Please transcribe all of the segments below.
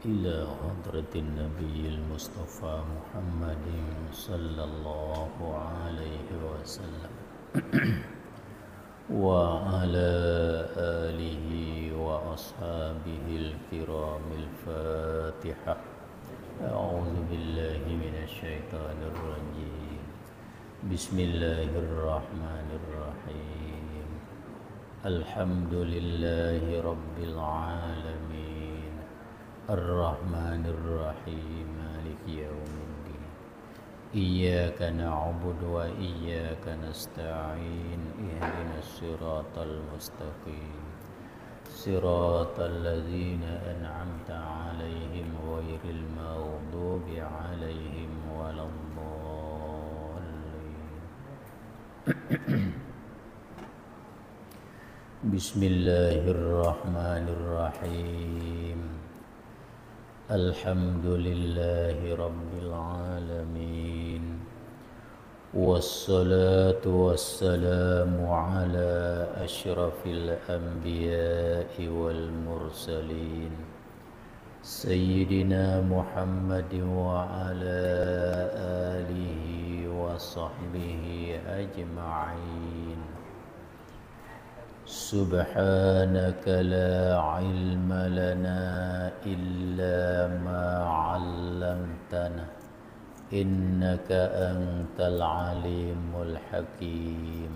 إلى حضرة النبي المصطفى محمد صلى الله عليه وسلم وعلى آله وأصحابه الكرام. الفاتحة. أعوذ بالله من الشيطان الرجيم. بسم الله الرحمن الرحيم. الحمد لله رب العالمين الرحمن الرحيم مالك يوم الدين. إياك نعبد وإياك نستعين. اهدنا الصراط المستقيم صراط الذين أنعمت عليهم غير المغضوب عليهم ولا الضالين. بسم الله الرحمن الرحيم. الحمد لله رب العالمين والصلاة والسلام على أشرف الأنبياء والمرسلين سيدنا محمد وعلى آله وصحبه أجمعين. سبحانك لا علم لنا إلا ما علمتنا إنك أنت العليم الحكيم.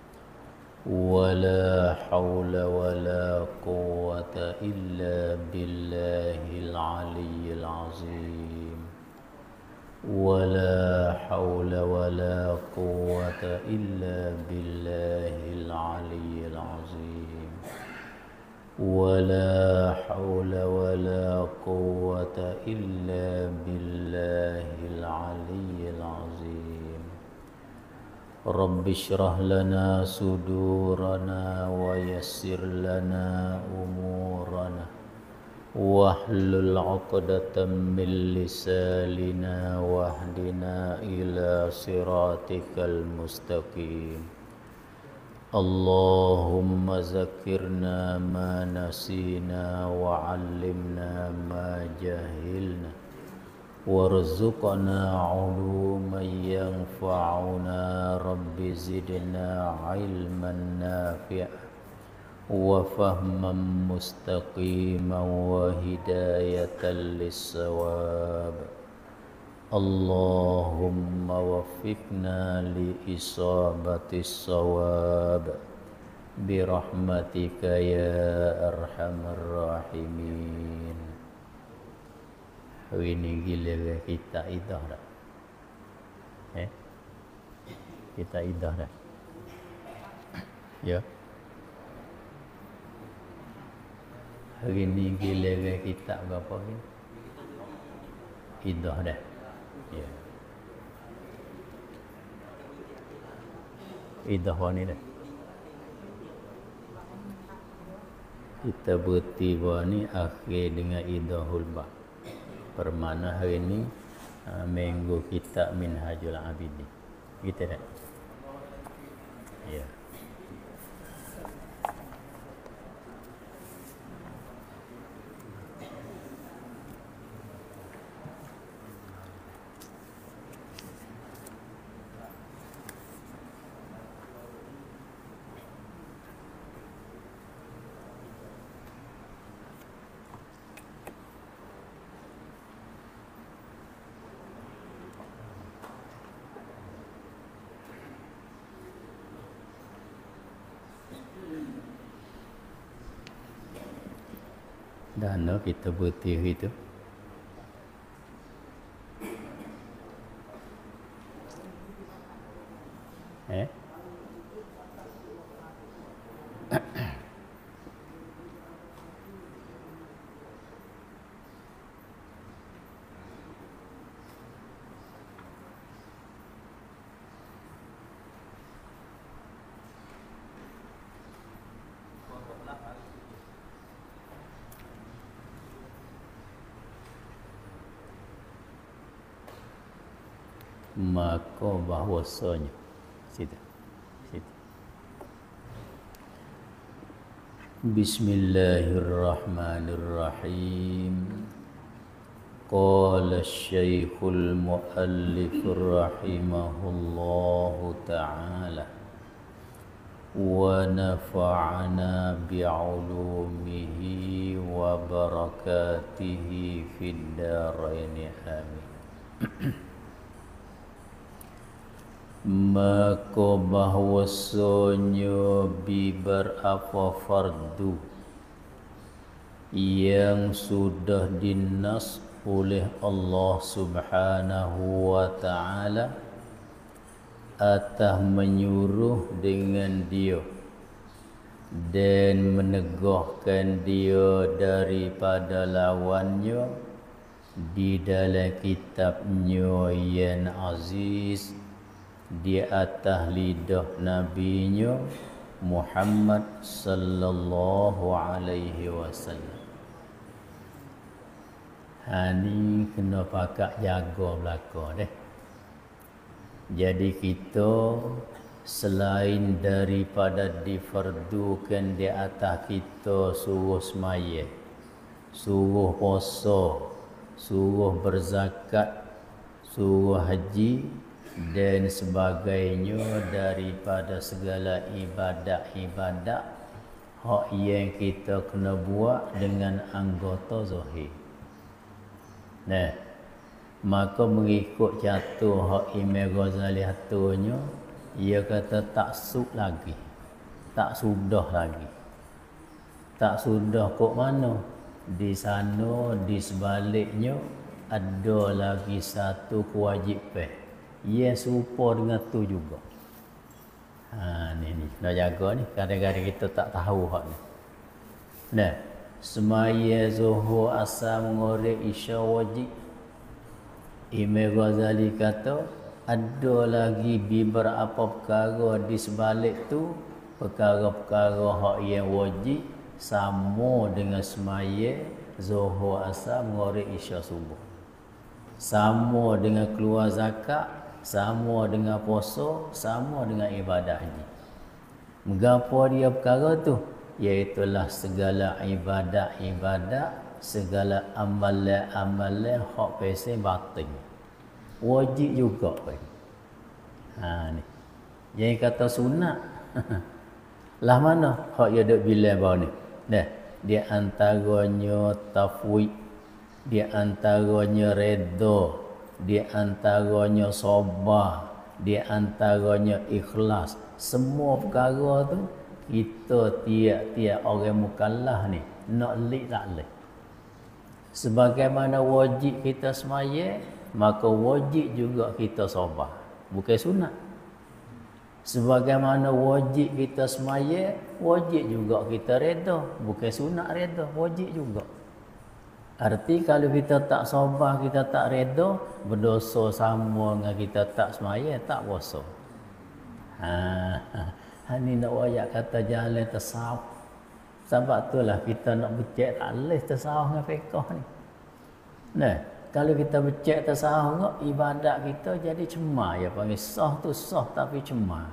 ولا حول ولا قوة إلا بالله العلي العظيم. ولا حول ولا قوة إلا بالله العلي العظيم. ولا حول ولا قوة إلا بالله العلي العظيم. رب اشرح لنا صدورنا ويسر لنا أمورنا واحلل عقدة من لساننا واهدنا إلى صراطك المستقيم. اللهم ذكرنا ما نسينا وعلمنا ما جهلنا وارزقنا علوما ينفعنا. رب زدنا علما نافعا وفهما مستقيما وهداية للصواب. اللهم وفقنا لإصابة الصواب برحمتك يا أرحم الراحمين. Hari ini gila kita idah dah. Kita idah dah. Ya. Hari ini gila kita berapa ni? Idah dah. Ya. Idah ni dah. Kita bertiba ni akhir dengan idahul ba. Permana hari ini minggu kita Minhajul Abidin. Gitu dah. Ya. Dan kita bertih itu maka bahwasanya situ. Bismillahirrahmanirrahim. قال الشيخ المؤلف رحمه الله تعالى ونفعنا بعلومه وبركاته في الدارين آمين. Maka bahwasanya beberapa fardu yang sudah dinas oleh Allah Subhanahu wa taala atah menyuruh dengan dia dan menegahkan dia daripada lawannya di dalam kitabnya yang aziz di atas lidah nabinya Muhammad sallallahu alaihi wasallam. Ni kena pakak jaga belaka deh. Jadi kita selain daripada difardukan di atas kita suruh semaya, suruh puasa, suruh berzakat, suruh haji dan sebagainya daripada segala ibadat-ibadat hak yang kita kena buat dengan anggota zahir. Nah, maka mengikut jatuh hak Imam Ghazali hatunya, ia kata tak sud lagi, tak sudah lagi, tak sudah kok mana di sana di sebaliknya ada lagi satu kewajipan ia serupa dengan tu juga. Ni nak jaga ni, kadang-kadang kita tak tahu hak ni. Nah, semaya zuhur asar menghorek isya wajib. Imam Ghazali kata ada lagi beberapa perkara di sebalik tu, perkara-perkara hak yang wajib sama dengan semaya zuhur asar menghorek isya subuh. Sama dengan keluar zakat, sama dengan puasa, sama dengan ibadah haji. Mengapa dia perkara tu? Iaitulah segala ibadat-ibadat, segala amalan-amalan hak pesen batin. Wajib juga pun. Ni. Yang kata sunat. Lah mana hak dia duk bilang bawah ni? Dah, di antaranya tafwid, di antaranya redha, di antaranya sabar, di antaranya ikhlas. Semua perkara tu kita tiap-tiap orang mukallaf ni nak lik tak lik. Sebagaimana wajib kita semaya, maka wajib juga kita sabar. Bukan sunat. Sebagaimana wajib kita semaya, wajib juga kita redha. Bukan sunat redha, wajib juga. Arti kalau kita tak sabar, kita tak redha, berdosa sama dengan kita tak semaya, tak puasa. Ni nak wayak kata jalan tasawuf. Sebab itulah kita nak becek tak boleh tasawuf dengan fiqh ni. Nah, kalau kita becek tasawuf, ibadat kita jadi cemar. Ya panggil sah tu sah tapi cemar.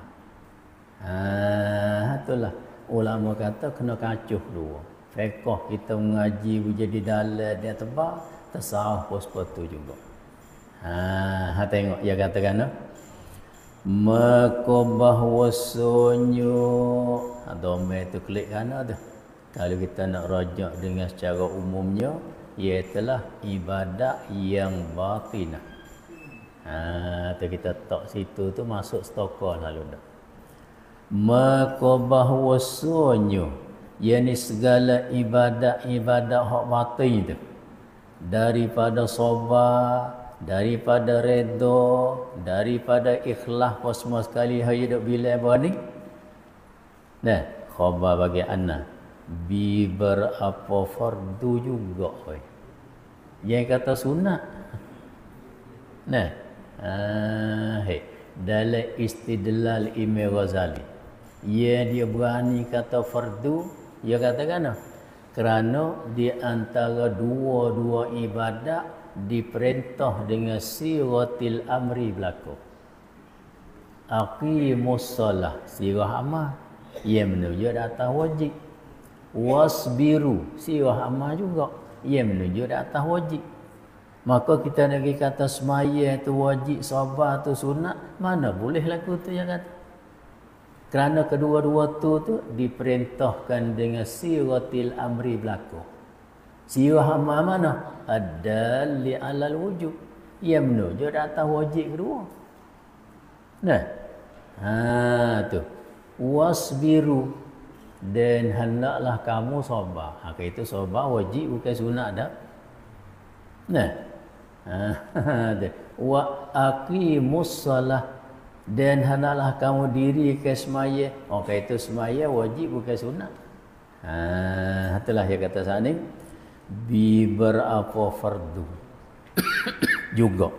Itulah ulama kata kena kacuh dua. Fiqh kita mengaji jadi dalam dia tebal, tasawuf pun seperti juga. Tengok dia katakan maka bahwasanya domai tu klik kana tu. Kalau kita nak rajak dengan secara umumnya, ialah ibadat yang batinah. Tu kita tak situ tu masuk stokol lalu dah. Maka bahwasanya yakni segala ibadat-ibadat hak batin tu, daripada sabar, daripada redha, daripada ikhlas apa semua sekali hidup bila bani. Nah, khabar bagi anak beberapa fardu juga oi. Yang kata sunat. Nah, dalam istidlal Imam Ghazali, dia berani kata fardu. Dia katakan kerana di antara dua-dua ibadat diperintah dengan siratil amri berlaku. Aqimus shalah, sirah amal ia menuju atas wajib. Wasbiru, sirah amal juga ia menuju atas wajib. Maka kita nak pergi kata semaya tu wajib, sabar tu sunat, mana boleh lagu tu yang kata. Kerana kedua-dua tu diperintahkan dengan siratil amri berlaku. Sirah amal mana? Ad-dalli alal wujub. Ia menuju atas wajib kedua. Nah. Tu. Wasbiru, dan hendaklah kamu sabar. Itu sabar wajib bukan sunat dah. Nah. Wa aqimus salah, dan hendaklah kamu dirikan semaya. Itu semaya wajib bukan sunat. Itulah yang kata sana ni. Bi berapa fardu juga.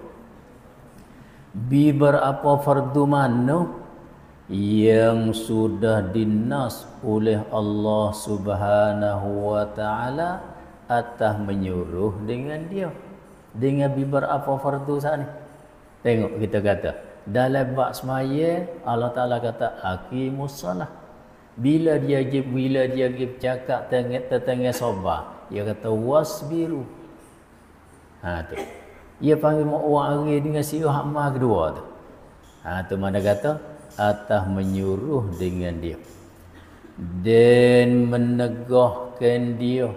Bi berapa fardu mana yang sudah dinas oleh Allah Subhanahu wa taala atas menyuruh dengan dia. Dengan bi berapa fardu sana. Tengok kita kata dalam bab semaya Allah Taala kata aqimus salah. Bila dia cakap tengah sabar, dia kata wasbiru. Tu. Dia panggil orang hari dengan sirah amal kedua tu. Tu mana kata atas menyuruh dengan dia. Dan menegahkan dia.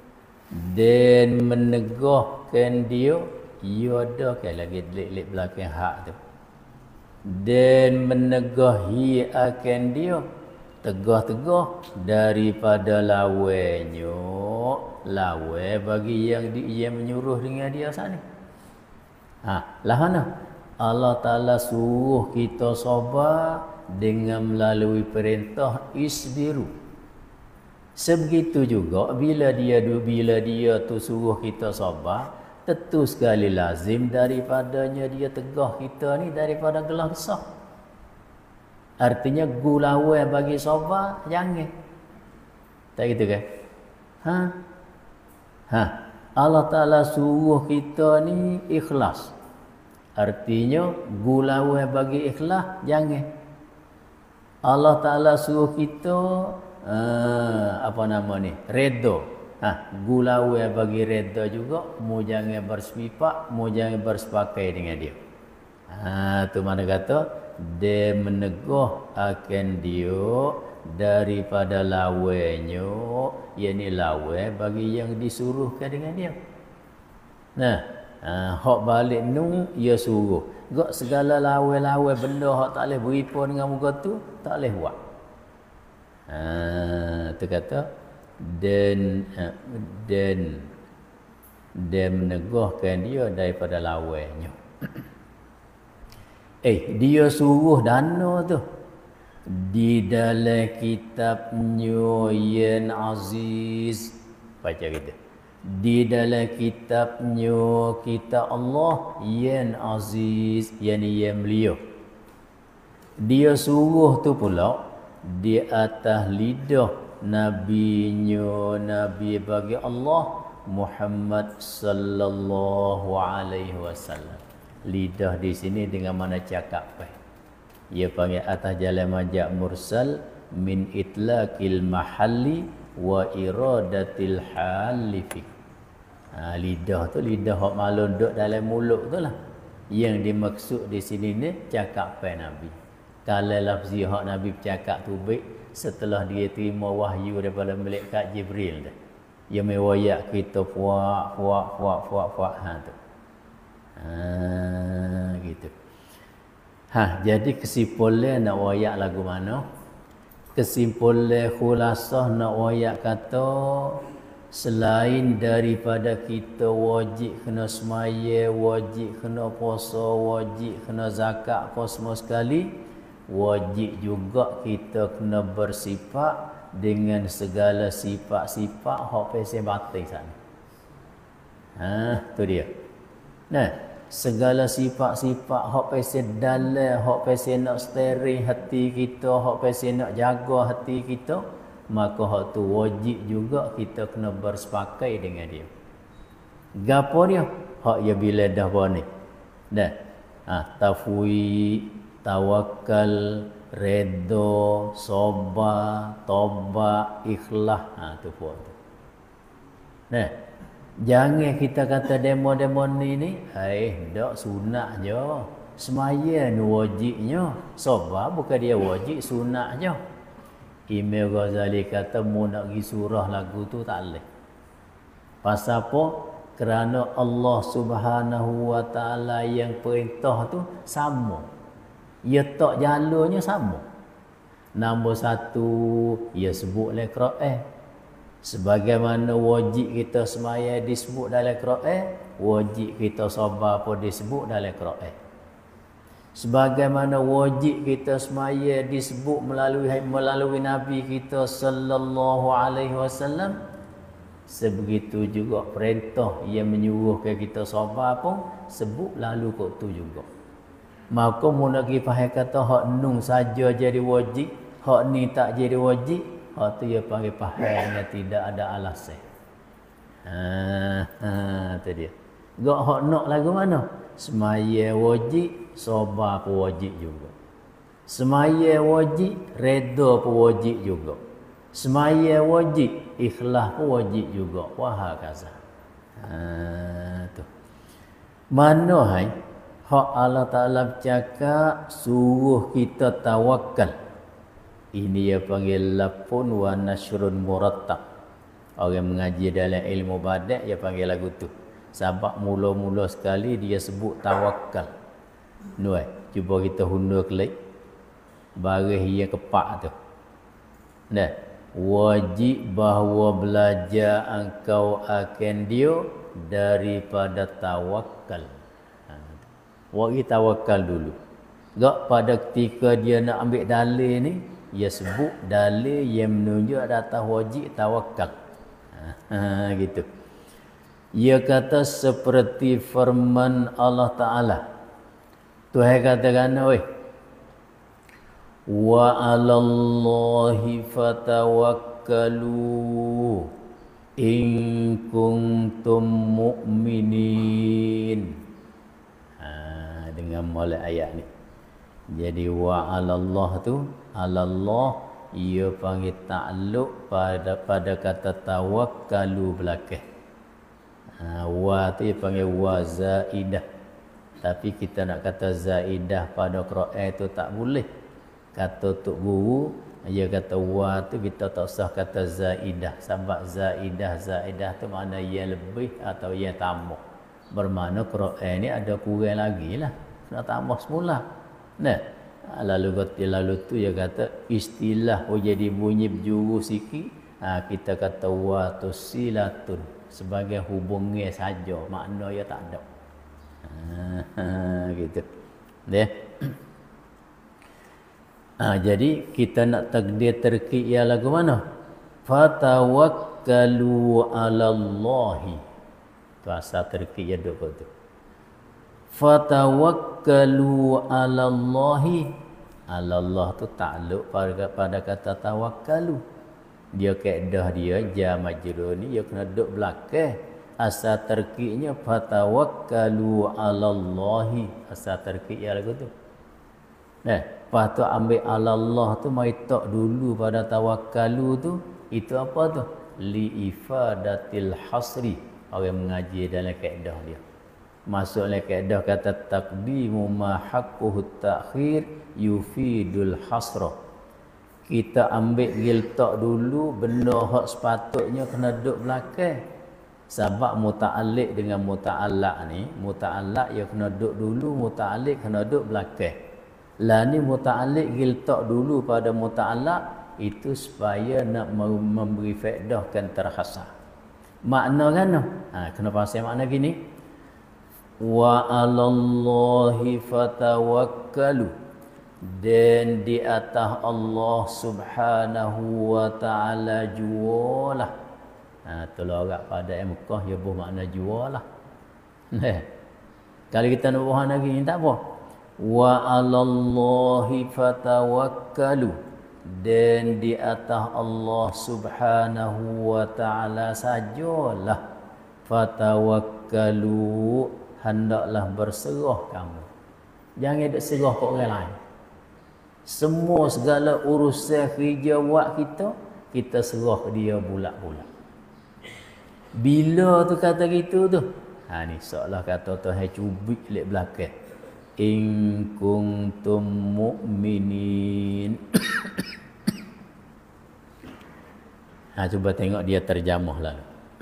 Ia ada kan lagi lik belakang hak tu. Dan menegahi akan dia. Tegah-tegah daripada lawannya. Lawan bagi yang menyuruh dengan dia sana. Lah mana? Allah Ta'ala suruh kita sabar dengan melalui perintah isbiru. Sebegitu juga bila dia tu suruh kita sabar, tentu sekali lazim daripadanya dia tegah kita ni daripada gelah besar. Artinya gulawan bagi sabar jangan. Tak gitu kan? Allah Ta'ala suruh kita ni ikhlas. Artinya gulawan bagi ikhlas jangan. Allah Ta'ala suruh kita redha. Gulawan bagi redha juga, mu jangan bersifat, mu jangan bersepakai dengan dia. Tu mana kata dia menegah akan dia daripada lawannya, yakni lawan bagi yang disuruhkan dengan dia. Hak balik nu ia suruh. Gak segala lawan-lawan benda hak tak boleh beripu dengan muka tu, tak boleh buat. Tu kata dan menegahkan dia daripada lawannya. Dia suruh dana tu di dalam kitabnya yang aziz. Baca kita. Di dalam kitabnya kitab Allah yang aziz, yang mulia. Dia suruh tu pula di atas lidah nabinya, nabi bagi Allah Muhammad sallallahu alaihi wasallam. Lidah di sini dengan mana cakap. Ia panggil atas jalan majak mursal min itlaqil mahalli wa iradatil halifi. Lidah tu lidah hak malun duk dalam mulut tu lah. Yang dimaksud di sini ni cakap Nabi. Kalau lafzi hak Nabi bercakap tu baik setelah dia terima wahyu daripada malaikat Jibril dah. Dia mewayak kita puak tu. Gitu. Jadi kesimpulan nak wayak lagu mana? Kesimpulan khulasah nak wayak kata selain daripada kita wajib kena semaya, wajib kena puasa, wajib kena zakat apa semua sekali, wajib juga kita kena bersifat dengan segala sifat-sifat hak pasal batin sana. Tu dia. Segala sifat-sifat hak pasal dalam, hak pasal nak steering hati kita, hak pasal nak jaga hati kita, maka hak tu wajib juga kita kena bersepakai dengan dia. Gapo dia? Hak ya bila dah ni. Tafwid, tawakal, redha, sabar, taubat, ikhlas, tu puak tu. Jangan kita kata demo-demo ni, dak sunat je. Semaya ni wajibnya. Sebab bukan dia wajib, sunat je. Imam Ghazali kata mu nak pergi surah lagu tu tak boleh. Pasal apa? Kerana Allah Subhanahu wa taala yang perintah tu sama. Ia tak jalurnya sama. Nombor satu, ia sebut dalam Quran. Sebagaimana wajib kita semaya disebut dalam Quran, wajib kita sabar pun disebut dalam Quran. Sebagaimana wajib kita semaya disebut melalui Nabi kita sallallahu alaihi wasallam, sebegitu juga perintah yang menyuruh ke kita sabar pun sebut lalu kok tu juga. Maka mu nak pergi faham kata hak nun saja jadi wajib, hak ni tak jadi wajib, hak tu dia panggil faham yang tidak ada alasan. Tu dia. Gak hak nak lagu mana? Semaya wajib, sabar pun wajib juga. Semaya wajib, redha pun wajib juga. Semaya wajib, ikhlas pun wajib juga. Wah kaza. Tu. Mana hai? Hak Allah Ta'ala bercakap suruh kita tawakal. Ini dia panggil lapun wa nashrun murattab. Orang mengaji dalam ilmu badak dia panggil lagu tu. Sebab mula-mula sekali dia sebut tawakal. Nuai, cuba kita hundur klik. Baris yang kepak tu. Nah, wajib bahawa belajar engkau akan dia daripada tawakal. Wajib tawakal dulu. Gak pada ketika dia nak ambil dalil ni, dia sebut dalil yang menunjuk atas wajib tawakal. Gitu. Ia kata seperti firman Allah Ta'ala. Tuhan katakan, wa 'alallahi fatawakkalu in kuntum mu'minin. Dengan mulai ayat ni. Jadi wa 'alallah tu, 'alallah ia panggil takluk pada kata tawakkalu belakang. Wa tu dia panggil wa zaidah. Tapi kita nak kata zaidah pada Quran tu tak boleh. Kata tok guru, dia kata wa tu kita tak usah kata zaidah. Sebab zaidah tu makna yang lebih atau yang tambah. Bermakna Quran ni ada kurang lagi lah. Nak tambah semula. Nah, lalu tu dia kata istilah jadi bunyi berjuru sikit. Kita kata wa tusilatun. Sebagai hubungnya saja, makna ia tak ada. Gitu. Deh. Jadi kita nak takdir terkik ia lagu mana? Fatawakkalu 'alallahi. Tu asal terkik ia duk tu. Fatawakkalu 'alallahi. 'Alallah tu takluk pada kata tawakkalu. Dia kaedah dia jamajrur ni dia kena duduk belakang. Asal terkiknya fatawakkalu 'alallahi. Asal terkik ya lagu tu. Lepas tu ambil 'alallah tu mai tok dulu pada tawakkalu tu. Itu apa tu? Li ifadatil hasri. Orang mengaji dalam kaedah dia. Masuk dalam kaedah kata taqdimu ma haqquhu ta'khir yufidul hasra. Kita ambil giltak dulu benda hak sepatutnya kena duduk belakang. Sebab muta'alliq dengan muta'allaq ni, muta'allaq dia kena duduk dulu, muta'alliq kena duduk belakang. Lah ni muta'alliq giltak dulu pada muta'allaq itu supaya nak memberi faedah kan terhasar. Makna kan? Kena pasal makna gini. Wa 'alallahi fatawakkalu. Dan di atas Allah Subhanahu wa taala jualah. Itulah orang pada Mekah dia buh makna jualah. Kalau kita nak buh lagi ni tak apa. Wa 'alallahi fatawakkalu. Dan di atas Allah Subhanahu wa taala sajalah fatawakkalu, hendaklah berserah kamu. Jangan duk serah ke orang lain. Semua segala urusan kerja buat kita serah ke dia bulat-bulat. Bila tu kata gitu tu. Ni seolah kata Tuhan cubit lek belakang. In kuntum mu'minin. Cuba tengok dia terjemah lalu.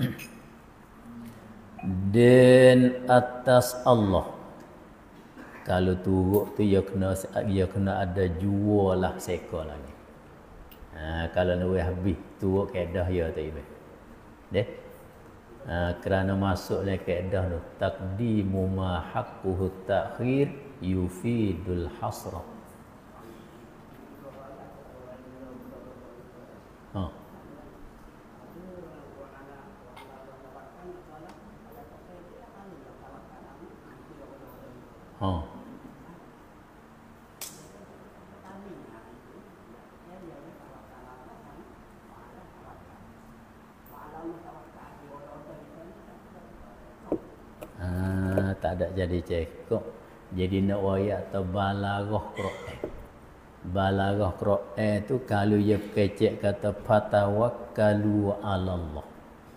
Dan atas Allah. Kalau turuk tu dia kena ada jua lah seka lagi. Kalau nak habis turuk kaedah ya tak ibe. Deh. Kerana masuk dalam kaedah tu taqdimu ma haqquhu ta'khir yufidul hasra. Tak ada jadi cekok. Jadi nak wayak atau balaghah Quran. Balaghah Quran tu kalau dia kecek kata fatawakkalu 'ala Allah.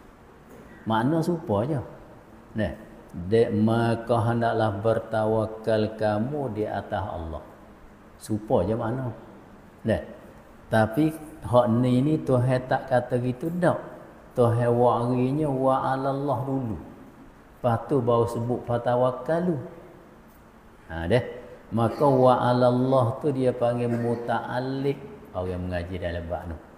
Makna serupa je. Nah, maka hendaklah bertawakal kamu di atas Allah. Serupa je makna. Nah, tapi hak ni Tuhan tak kata gitu dak. Tuhan warinya wa 'ala Allah dulu. Lepas tu baru sebut fatawakkalu. Deh. Maka wa 'ala Allah tu dia panggil muta'alliq. Orang mengaji dalam bab tu.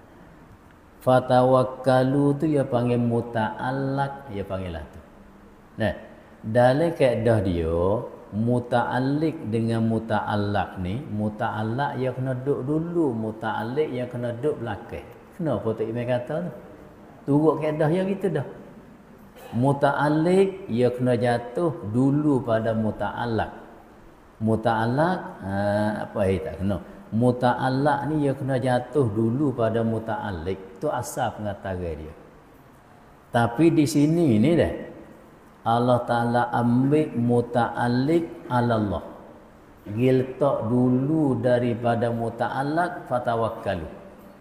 Fatawakkalu tu dia panggil muta'allaq, dia panggil lah tu. Nah, dalam kaedah dia muta'alliq dengan muta'allaq ni, muta'allaq yang kena duduk dulu, muta'alliq yang kena duduk belakang. Kenapa Tok Imam kata tu? Turut kaedah yang gitu dah. Muta'alliq ia kena jatuh dulu pada muta'allaq. Muta'allaq apa tak kena. Muta'allaq ni ia kena jatuh dulu pada muta'alliq. Tu asal pengataran dia. Tapi di sini ni dah Allah Taala ambil muta'alliq 'ala Allah. Giltak dulu daripada muta'allaq fatawakkalu.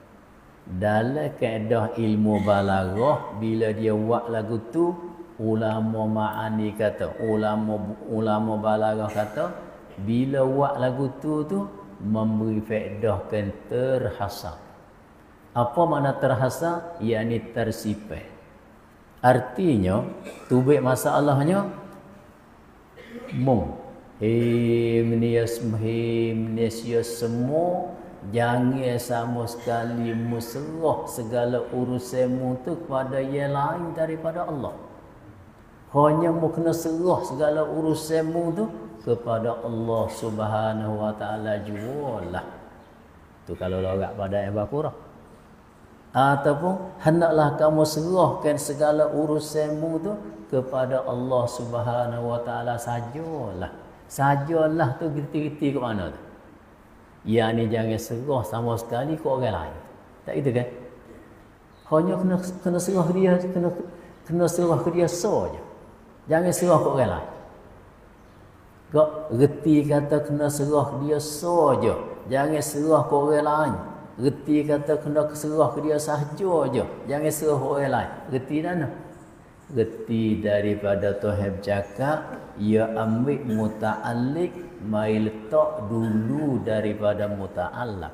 Dalam kaedah ilmu balaghah bila dia buat lagu tu ulama ma'ani kata ulama balaghah kata bila buat lagu tu memberi faedahkan terhasar. Apa makna terhasar? Yakni tersipai. Artinya tubik masalahnya himnias semua. Jangan sama sekali musrah segala urusanmu tu kepada yang lain daripada Allah. Hanya mu kena serah segala urusanmu tu kepada Allah Subhanahu wa taala jualah. Tu kalau lorak pada yang Baqarah. Ataupun hendaklah kamu serahkan segala urusanmu tu kepada Allah Subhanahu wa taala sajalah. Sajalah tu gerti-gerti ke mana tu? Ya ni jangan serah sama sekali ke orang lain. Tak itu kan? Hanya kena serah dia, kena serah ke dia saja. Jangan serah ke orang lain. Kok reti kata kena serah dia saja. Jangan serah ke orang lain. Reti kata kena serah ke dia sahaja je. Jangan serah ke orang lain. Reti mana? Reti daripada Tuhan cakap ia ambil muta'alliq mai letak dulu daripada muta'allaq.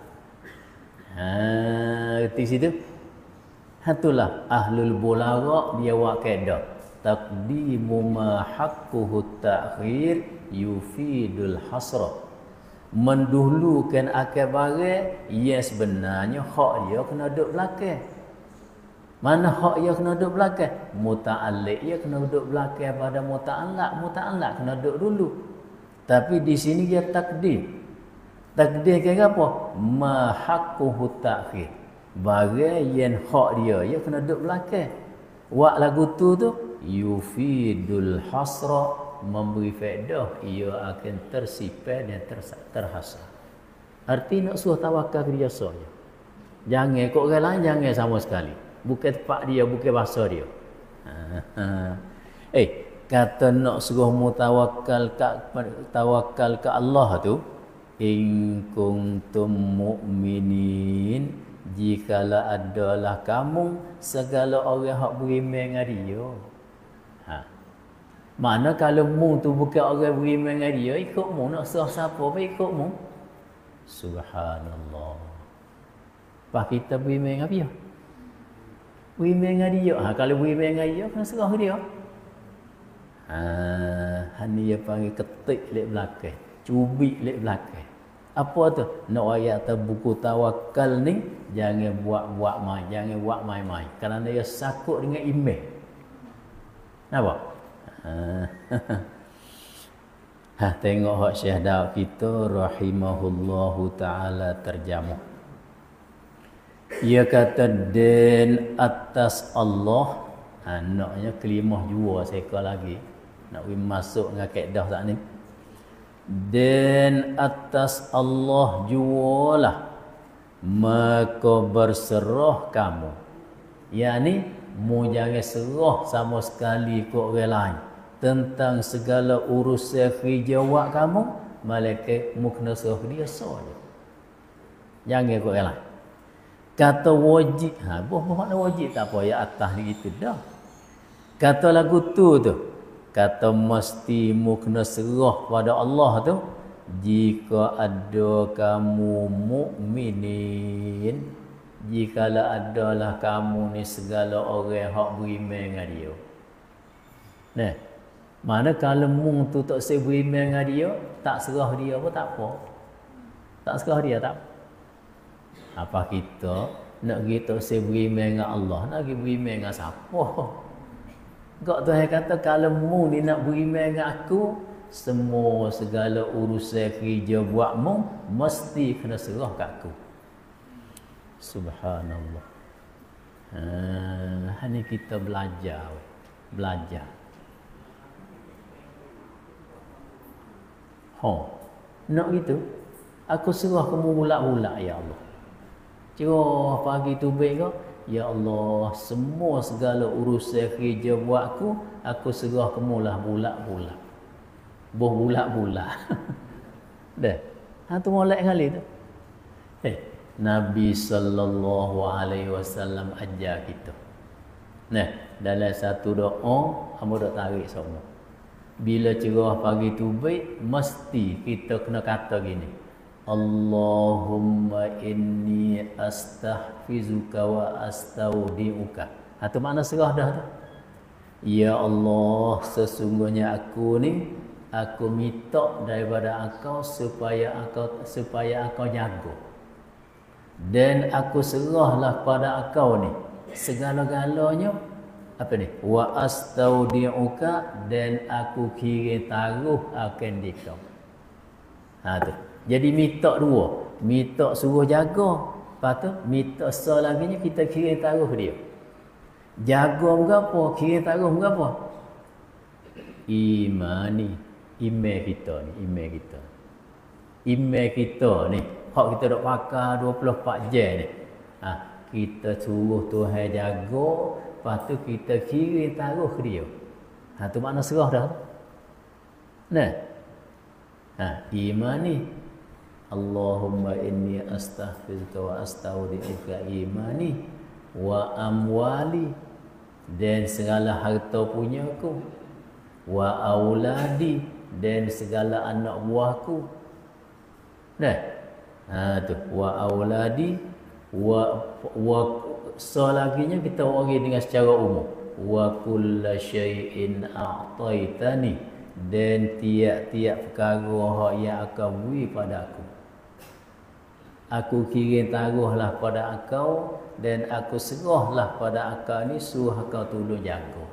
Reti situ. Itulah ahlul bulagha dia buat kaedah. Taqdimu ma haqquhu ta'khir yufidul hasra. Mendahulukan akal barang yang sebenarnya hak dia kena duduk belakang. Mana hak dia kena duduk belakang? Muta'alliq dia kena duduk belakang pada muta'allaq. Muta'allaq kena duduk dulu. Tapi di sini dia takdim. Takdim kira apa? Ma haqquhu ta'khir. Barang yang hak dia kena duduk belakang. Wak lagu tu yufidul hasra, memberi faedah ia akan tersipai dan terhasar. Arti nak suruh tawakal ke dia saja. Jangan kok orang lain jangan sama sekali. Bukan tempat dia, bukan bahasa dia. Kata nak suruh tawakal ke Allah tu, in kuntum mu'minin, jikalau adalah kamu segala orang hak beriman dengan dia. Mana kalau mu tu bukan orang beriman dengan dia, ikut mu nak serah siapa pun ikut mu. Subhanallah. Pas kita beriman dengan dia. Beriman dengan dia. Kalau beriman dengan dia, kena serah ke dia. Ni dia panggil ketik lek belakang. Cubik lek belakang. Apa tu? Nak ayat atas buku tawakal ni, jangan buat-buat main. Jangan buat main-main. Kerana dia sakut dengan email. Nampak? Tengok hak Syekh Daud kita rahimahullahu ta'ala terjamuh. Ia kata dan atas Allah. Naknya kelimah jua sekali lagi. Nak masuk dengan kaedah saat ni. Dan atas Allah jualah maka berserah kamu. Yani mu jangan serah sama sekali ke orang lain tentang segala urusan khijawat kamu, malaikat mu kena serah dia saja. Jangan ke orang lain. Kata wajib, buah makna wajib tak apa ya atas ni gitu dah. Kata lagu tu, kata mesti mu kena serah pada Allah tu jika ada kamu mukminin, jikalau adalah kamu ni segala orang hak beriman dengan dia. Nah, mana kalau mu tu tak beriman dengan dia, tak serah dia pun tak apa. Tak serah dia tak apa. Apa kita nak kita beriman dengan Allah, nak pergi beriman dengan siapa? Kak Tuhan kata kalau mu ni nak beriman dengan aku, semua segala urusan kerja buatmu mesti kena serah kat aku. Subhanallah. Ni kita belajar. Nak gitu, aku serah kamu mulak-mulak ya Allah. Cerah pagi tu baik kau. Ya Allah, semua segala urusan kerja buatku, aku serah kamu lah bulat-bulat. Bulat-bulat. Dah. Tu molek kali tu. Nabi sallallahu alaihi wasallam ajar kita. Nah, dalam satu doa, hamba dak tarik semua. Bila cerah pagi tu baik, mesti kita kena kata gini. Allahumma inni astahfizuka wa astaudiuka. Tu makna serah dah tu. Ya Allah, sesungguhnya aku ni aku minta daripada engkau supaya engkau jaga. Dan aku serahlah pada engkau ni segala-galanya apa ni? Wa astaudiuka, dan aku kira taruh akan dikau. Tu. Jadi minta dua. Minta suruh jaga. Lepas tu minta lagi ni kita kira taruh dia. Jaga berapa? Kira taruh berapa? Iman kita ni. Iman kita ni. Hak kita dok pakai 24 jam ni. Kita suruh Tuhan jaga. Lepas tu kita kira taruh dia. Tu makna serah dah. Nah. Iman ni. Allahumma inni astaghfiruka wa astaudiuka imani wa amwali, dan segala harta punyaku, wa auladi, dan segala anak buahku. Nah, tu wa auladi wa selaginya kita bagi dengan secara umum. Wa kullu syai'in a'taitani, dan tiap-tiap perkara yang akan beri pada aku kira taruhlah pada engkau, dan aku serahlah pada engkau ni, suruh engkau tolong jaga.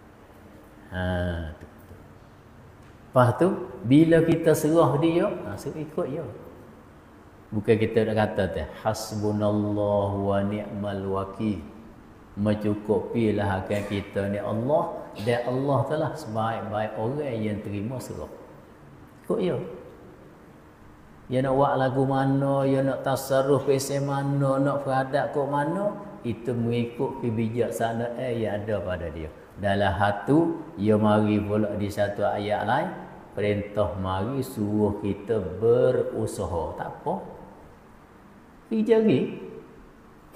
Lepas tu bila kita serah dia, suruh ikut dia. Bukan kita nak kata tu hasbunallahu wa ni'mal wakil, mencukupilah akan kita ni Allah, dan Allah telah sebaik-baik orang yang terima serah. Ikut dia. Dia nak buat lagu mana, dia nak tasarruf pesen mana, nak beradab kok mana, itu mengikut kebijaksanaan yang ada pada dia. Dalam hatu, dia mari pula di satu ayat lain, perintah mari suruh kita berusaha. Tak apa. Pergi jari.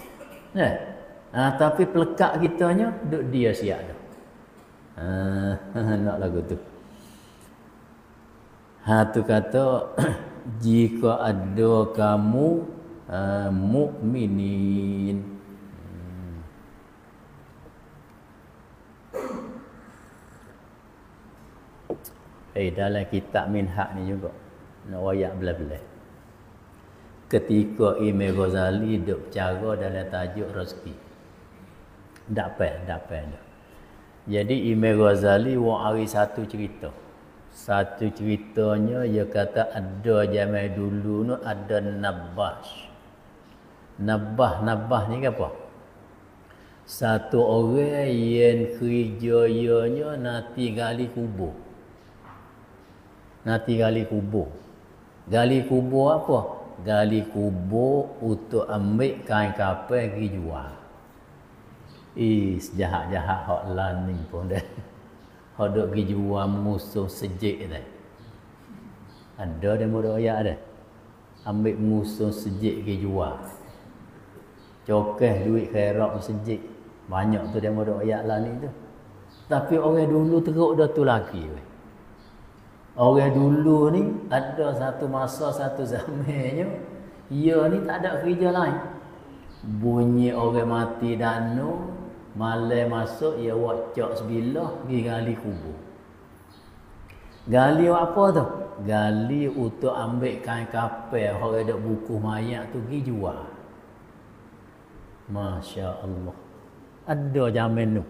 Nah. Tapi pelekat kitanya duk dia siap dah. Nak lagu tu. Tu kata jika ada kamu mukminin. Dalam kitab Minhaj ni juga nak wayak belah-belah. Ketika Imam Ghazali duk bercara dalam tajuk rezeki. Tak apa. Jadi Imam Ghazali hari satu cerita. Satu ceritanya dia kata ada zaman dulu tu ada Nabash. Nabah ni apa? Satu orang yang kerjanya nanti gali kubur. Gali kubur apa? Gali kubur untuk ambil kain kapal pergi jual. Sejahat-jahat hak lan ni pun dah. Hak duk pergi jual musuh sejik dah. Ada demo ayat dah. Ambil musuh sejik pergi jual. Cokeh duit khairat sejik. Banyak tu demo ayat lan ni tu. Tapi orang dulu teruk dah tu lagi. Orang dulu ni ada satu masa satu zamannya ia ni tak ada kerja lain. Bunyi orang mati danu, malam masuk ia buat cak sebilah pergi gali kubur. Gali apa tu? Gali untuk ambil kain kapal orang dak buku mayat tu pergi jual. Masya-Allah. Ada zaman tu.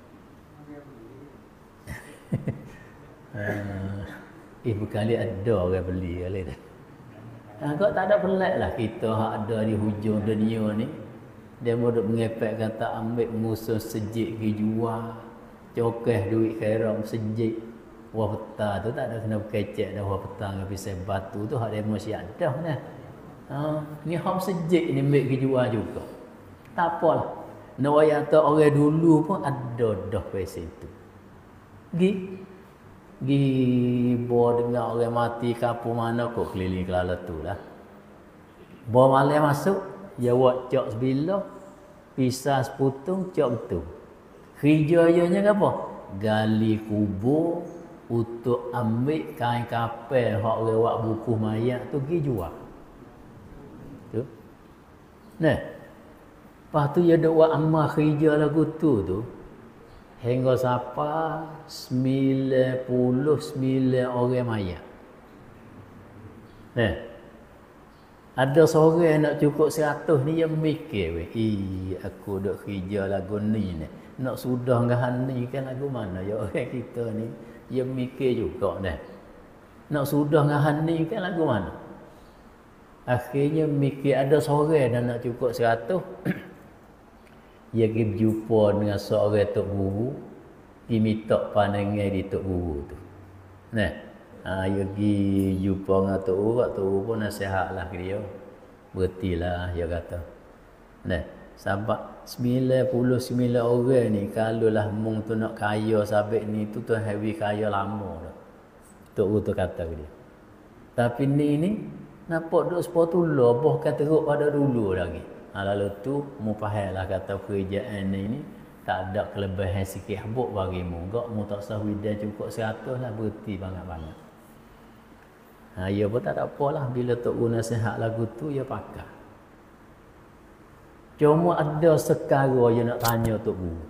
Berkali ada orang beli kali dah. Kau tak ada pelik lah kita hak ada di hujung dunia ni. Dia duk mengepek kata ambil musuh sejik pergi jual. Cokeh duit khairat sejik. Wah petang tu tak ada kena berkecek dah wah petang dengan pisau batu tu hak demo siap dah dah. Ni hak sejik ni ambil pergi jual juga. Tak apalah. Nak wayang tu orang dulu pun ada dah pasal itu. Bawa dengar orang mati kampung mana kok keliling kelala tu lah. Bawa malam masuk, dia buat cak sebilah, pisah seputung, cak betul. Kerjanya apa? Gali kubur untuk ambil kain kapal hak orang buat buku mayat tu pergi jual. Tu. Nah. Lepas tu dia duk buat amal kerja lagu tu. Hingga sampai 99 orang mayat. Ada seorang nak cukup 100 ni yang mikir aku duk kerja lagu ni. Nak sudah dengan ni kan lagu mana ya orang kita ni. Dia mikir juga dah. Nak sudah dengan ni kan lagu mana. Akhirnya mikir ada seorang dan nak cukup 100. Dia pergi berjumpa dengan seorang Tok Guru. Dia minta pandangan di Tok Guru tu. Dia pergi jumpa dengan Tok Guru. Tok Guru pun nasihatlah ke dia. Berhentilah, dia kata. Sebab 99 orang ni, kalau lah mung tu nak kaya sabit ni, tu heavy kaya lama dah. Tok Guru tu kata ke dia. Tapi ni, nampak duk sepotula, bahkan teruk pada dulu lagi. Lalu tu mu fahamlah kata kerjaan ni tak ada kelebihan sikit habuk bagimu. Enggak mu tak sah widan cukup 100 lah berhenti banyak-banyak. Ya pun tak ada apalah bila Tok Guru nasihat lagu tu ya pakai. Cuma ada sekara yang nak tanya Tok Guru.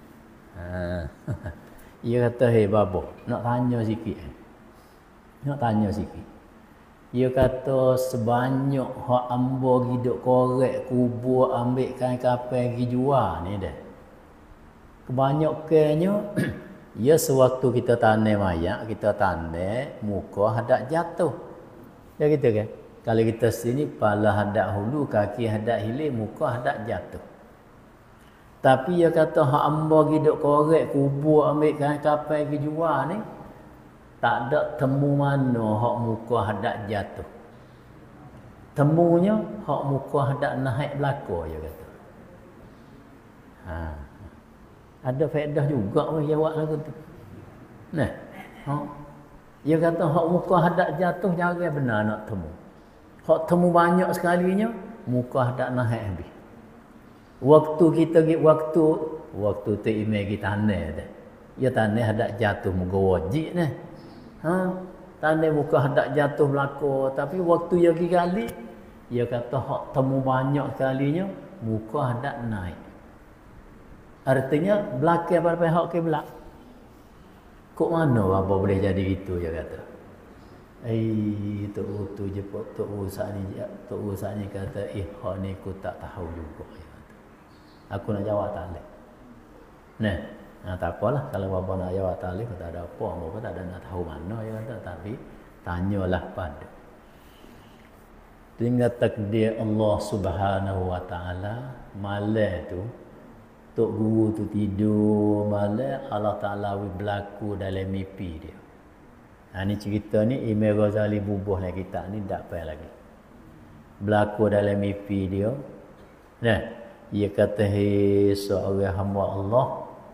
Dia kata babo nak tanya sikit. Nak tanya sikit. Dia kata sebanyak hak ambo hidup korek kubur ambil kain kapal pergi jual ni dah. Kebanyakannya ya sewaktu kita tanam mayat, kita tanam muka hadap jatuh. Ya gitu kan? Kalau kita sini pala hadap hulu, kaki hadap hilir, muka hadap jatuh. Tapi dia kata hak ambo hidup korek kubur ambil kain kapal pergi jual ni tak ada temu mana hak muka hadap jatuh. Temunya hak muka hadap naik belakang dia kata. Ada faedah juga jawab lagu tu. Dia kata hak muka hadap jatuh jarang benar nak temu. Hak temu banyak sekalinya muka hadap naik habis. Waktu kita waktu tu email kita tanah dah. Ya tanah hendak jatuh muka wajib nah. Tanah muka hendak jatuh belako, tapi waktu ya kali dia kata hak temu banyak kalinya muka hendak naik. Artinya belakang pada pihak kiblat. Kok mana apa boleh jadi itu dia kata. Tu je tu usah ni kata hak ni aku tak tahu juga. Aku nak jawab tak boleh. Tak apalah kalau bapa nak jawab tak boleh, tak ada apa, bapa tak ada nak tahu mana ya kata, tapi tanyalah pada. Tinggal takdir Allah Subhanahu wa taala, malam tu tok guru tu tidur, malam Allah Taala berlaku dalam mimpi dia. Ni cerita ni Imam Ghazali bubuh dalam kitab ni tak payah lagi. Berlaku dalam mimpi dia. Dia kata, "Hei seorang hamba Allah,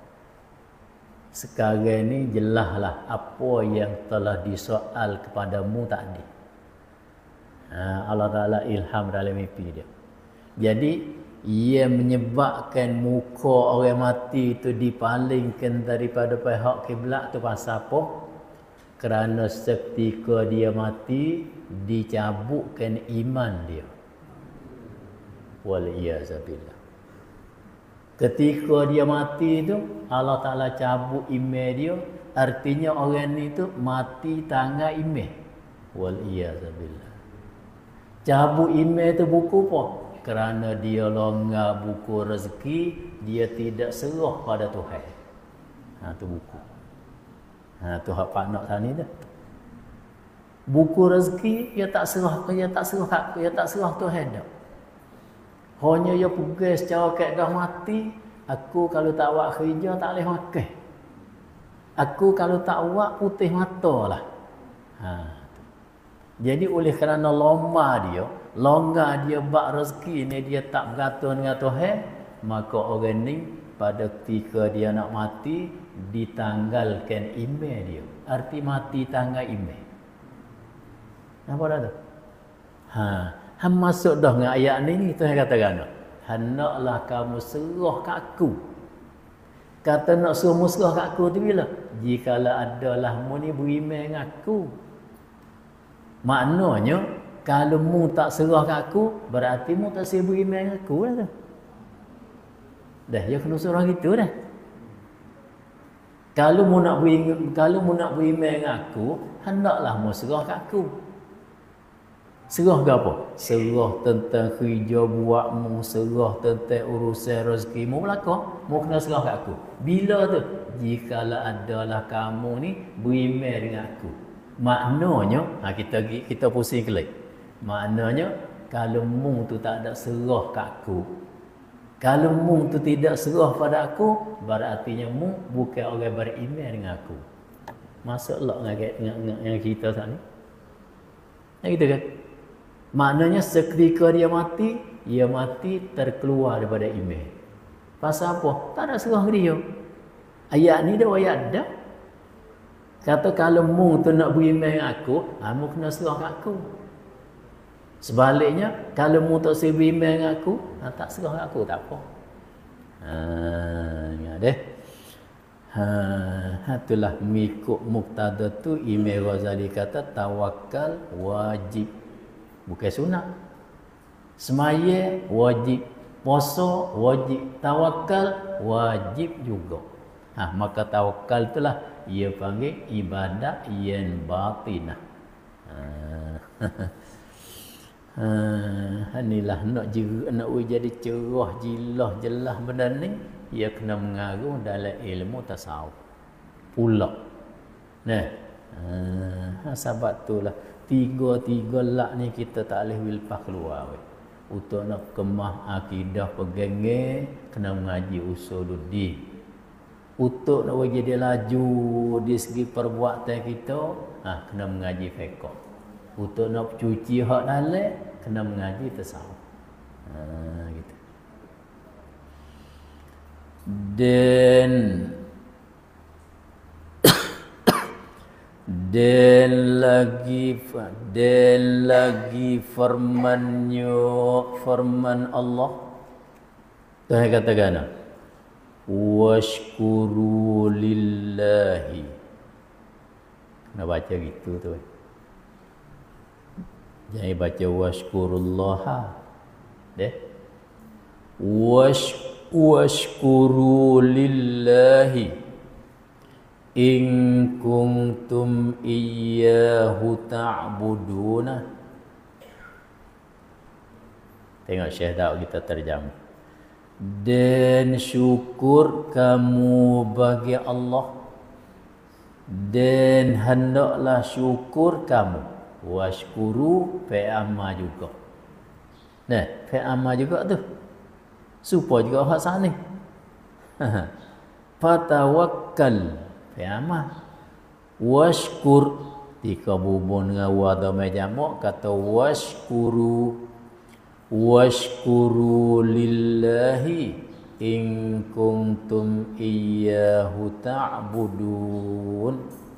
sekarang ni jelaslah apa yang telah disoal kepadamu tadi." Allah Ta'ala ilham dalam mimpi dia. Jadi, ia menyebabkan muka orang mati itu dipalingkan daripada pihak kiblat tu pasal apa? Kerana seketika dia mati, dicabutkan iman dia. Wal-iyazabillah. Ketika dia mati tu, Allah Ta'ala cabut iman dia, artinya orang ni tu mati tangan iman. Wal-iyazabillah. Cabut iman tu buku apa? Kerana dia longgar buku rezeki, dia tidak serah pada Tuhan. Tu buku. Tu hak pak nak tani dah. Buku rezeki dia tak serah Tuhan dah. Hanya dia pegang secara kaedah mati, aku kalau tak buat kerja tak boleh makan. Aku kalau tak buat putih matalah. Jadi oleh kerana longgar dia bak rezeki ni dia tak bergantung dengan Tuhan, maka orang ni pada ketika dia nak mati ditanggalkan iman dia. Arti mati tanggal iman. Nampak dah tu? Han masuk dah dengan ayat ni Tuhan katakan, "Hendaklah kamu serah kat aku." Kata nak suruh serah kat aku tu bila? Jikalau adalah mu ni beriman dengan aku. Maknanya kalau mu tak serah kat aku, berarti mu tak siap beriman dengan aku lah tu. Dah, dia kena surah gitu dah. Kalau mu nak beriman dengan aku, hendaklah mu serah kat aku. Serah ke apa? Serah tentang kerja buat mu, serah tentang urusan rezeki mu belakang, mu kena serah kat aku. Bila tu? Jikalau adalah kamu ni beriman dengan aku. Maknanya, kita pusing kelip. Maknanya, kalau mu tu tak ada serah kat aku, kalau mu tu tidak serah pada aku, berartinya mu bukan orang beriman dengan aku. Masuklah dengan kita saat ni. Gitu kan? Maknanya seketika dia mati terkeluar daripada iman. Pasal apa? Tak ada serah dia. Ayat ni dah ayat dah. Kata kalau mu tu nak beriman dengan aku, mu kena serah kat aku. Sebaliknya, kalau mu tak beriman dengan aku, tak serah kat aku, tak apa. Ingat deh. Itulah mengikut muktada tu Imam Ghazali kata tawakal wajib. Bukan sunat. Semaya wajib. Puasa wajib. Tawakal wajib juga. Maka tawakal itulah ia panggil ibadat yang batinah. Inilah nak jadi cerah jilah jelas benda ni, ia kena mengaruh dalam ilmu tasawuf pula. Sebab itulah tiga lak ni kita tak boleh wilpah keluar. Untuk nak kemah akidah pegangan, kena mengaji usuluddin. Untuk nak jadi laju di segi perbuatan kita, kena mengaji fiqh. Untuk nak cuci hak dalam, kena mengaji tasawuf. Gitu. Dan lagi firman Allah Tuhan katakan washkuru lillahi. Kena baca gitu tu. Jangan baca washkurullaha. Deh. Washkuru lillahi in kuntum iyyahu ta'buduna. Tengok Syekh Daud kita terjemah. Dan syukur kamu bagi Allah, dan hendaklah syukur kamu. Washkuru fi'amma juga. Nah, fi'amma juga tu. Supaya juga hak sana. Fatawakkal fi'amma. Washkur tika bubun dengan wa dhamma jamak kata washkuru. Washkuru lillahi in kuntum iyyahu ta'budun.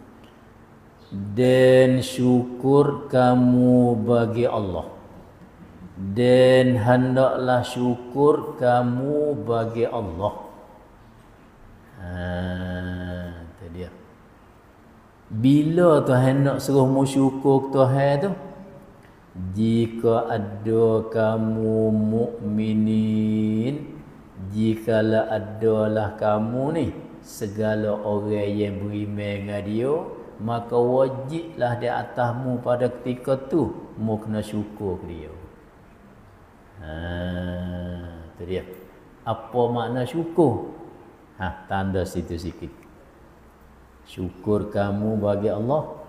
Dan syukur kamu bagi Allah, dan hendaklah syukur kamu bagi Allah. Itu dia. Bila Tuhan nak suruh mu syukur Tuhan tu? Jika ada kamu mukminin, jikalau adalah kamu ni segala orang yang beriman dengan dia, maka wajiblah di atasmu pada ketika tu mu kena syukur ke dia. Itu dia. Apa makna syukur? Tanda situ sikit. Syukur kamu bagi Allah,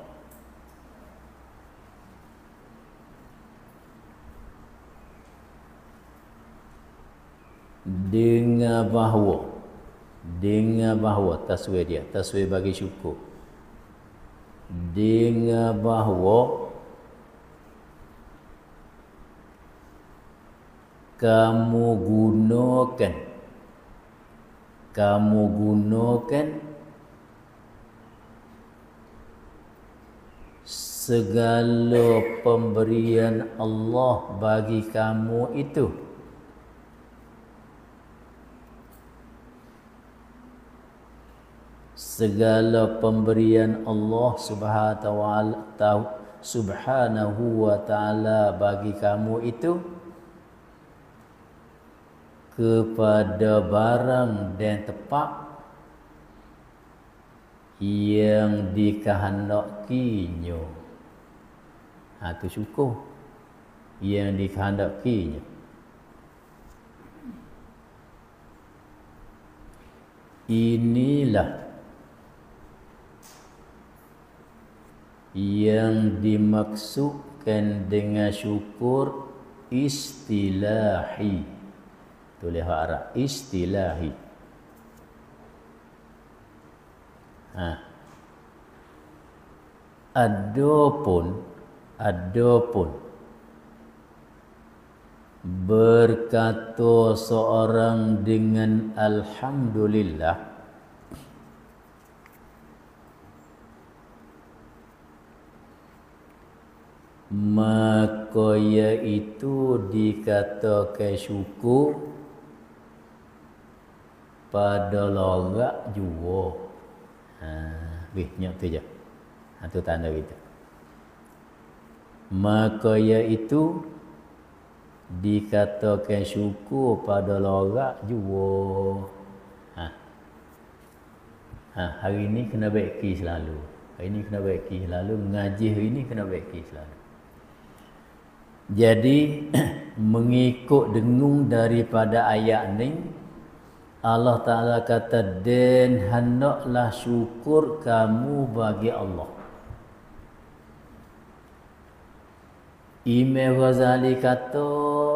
dengan bahawa taswir dia, taswir bagi syukur, dengan bahawa kamu gunakan segala pemberian Allah bagi kamu itu segala pemberian Allah subhanahu wa ta'ala bagi kamu itu kepada barang dan tempat yang dikehendakinya. Itu syukur. Yang dikehendakinya. Inilah yang dimaksudkan dengan syukur istilahi. Tulis Arab istilahi. Adapun berkata seorang dengan alhamdulillah, maka iaitu dikatakan syukur pada lorak jua. Nyak tu je. Itu tanda kita. Maka iaitu dikatakan syukur pada lorak jua. Hari ini kena baiki selalu. Hari ini kena baiki selalu. Mengaji hari ini kena baiki selalu. Jadi mengikut dengung daripada ayat ni, Allah Ta'ala kata, dan hendaklah syukur kamu bagi Allah. Imam Ghazali kata,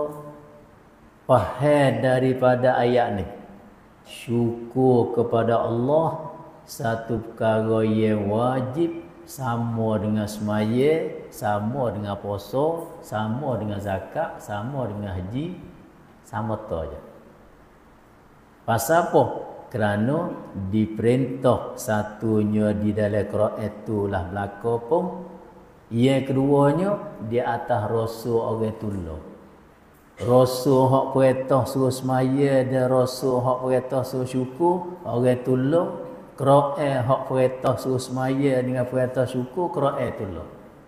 faham daripada ayat ni, syukur kepada Allah satu perkara yang wajib, sama dengan semaya, sama dengan puasa, sama dengan zakat, sama dengan haji, sama tu aja. Pasal apa? Kerana diperintah satunya di dalam Quran itulah belaka pun, yang keduanya di atas rasul orang tolong. Rasul hak perintah suruh semaya dan rasul hak perintah suruh syukur, orang tolong. Quran hak perintah suruh semaya dengan perintah syukur, Quran tolong.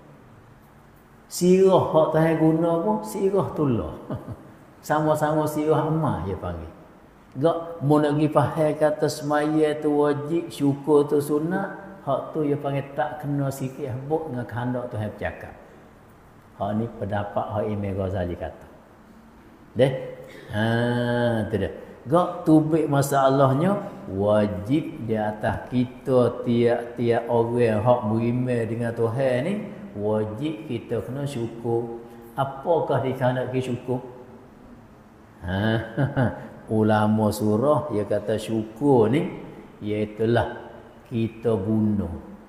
Sirah hak Tuhan guna pun sirah tolong. Sama-sama sirah amal dia panggil. Gak mau nak pergi faham kata semaya tu wajib, syukur tu sunat, hak tu dia panggil tak kena sikit habuk dengan kehendak Tuhan bercakap. Hak ni pendapat hak Imam Ghazali kata. Deh. Tu dah. Gak tubik masalahnya wajib di atas kita tiap-tiap orang hak beriman dengan Tuhan ni, wajib kita kena syukur. Apakah dikandaki syukur? Ulama surah dia kata syukur ni iaitulah kita guna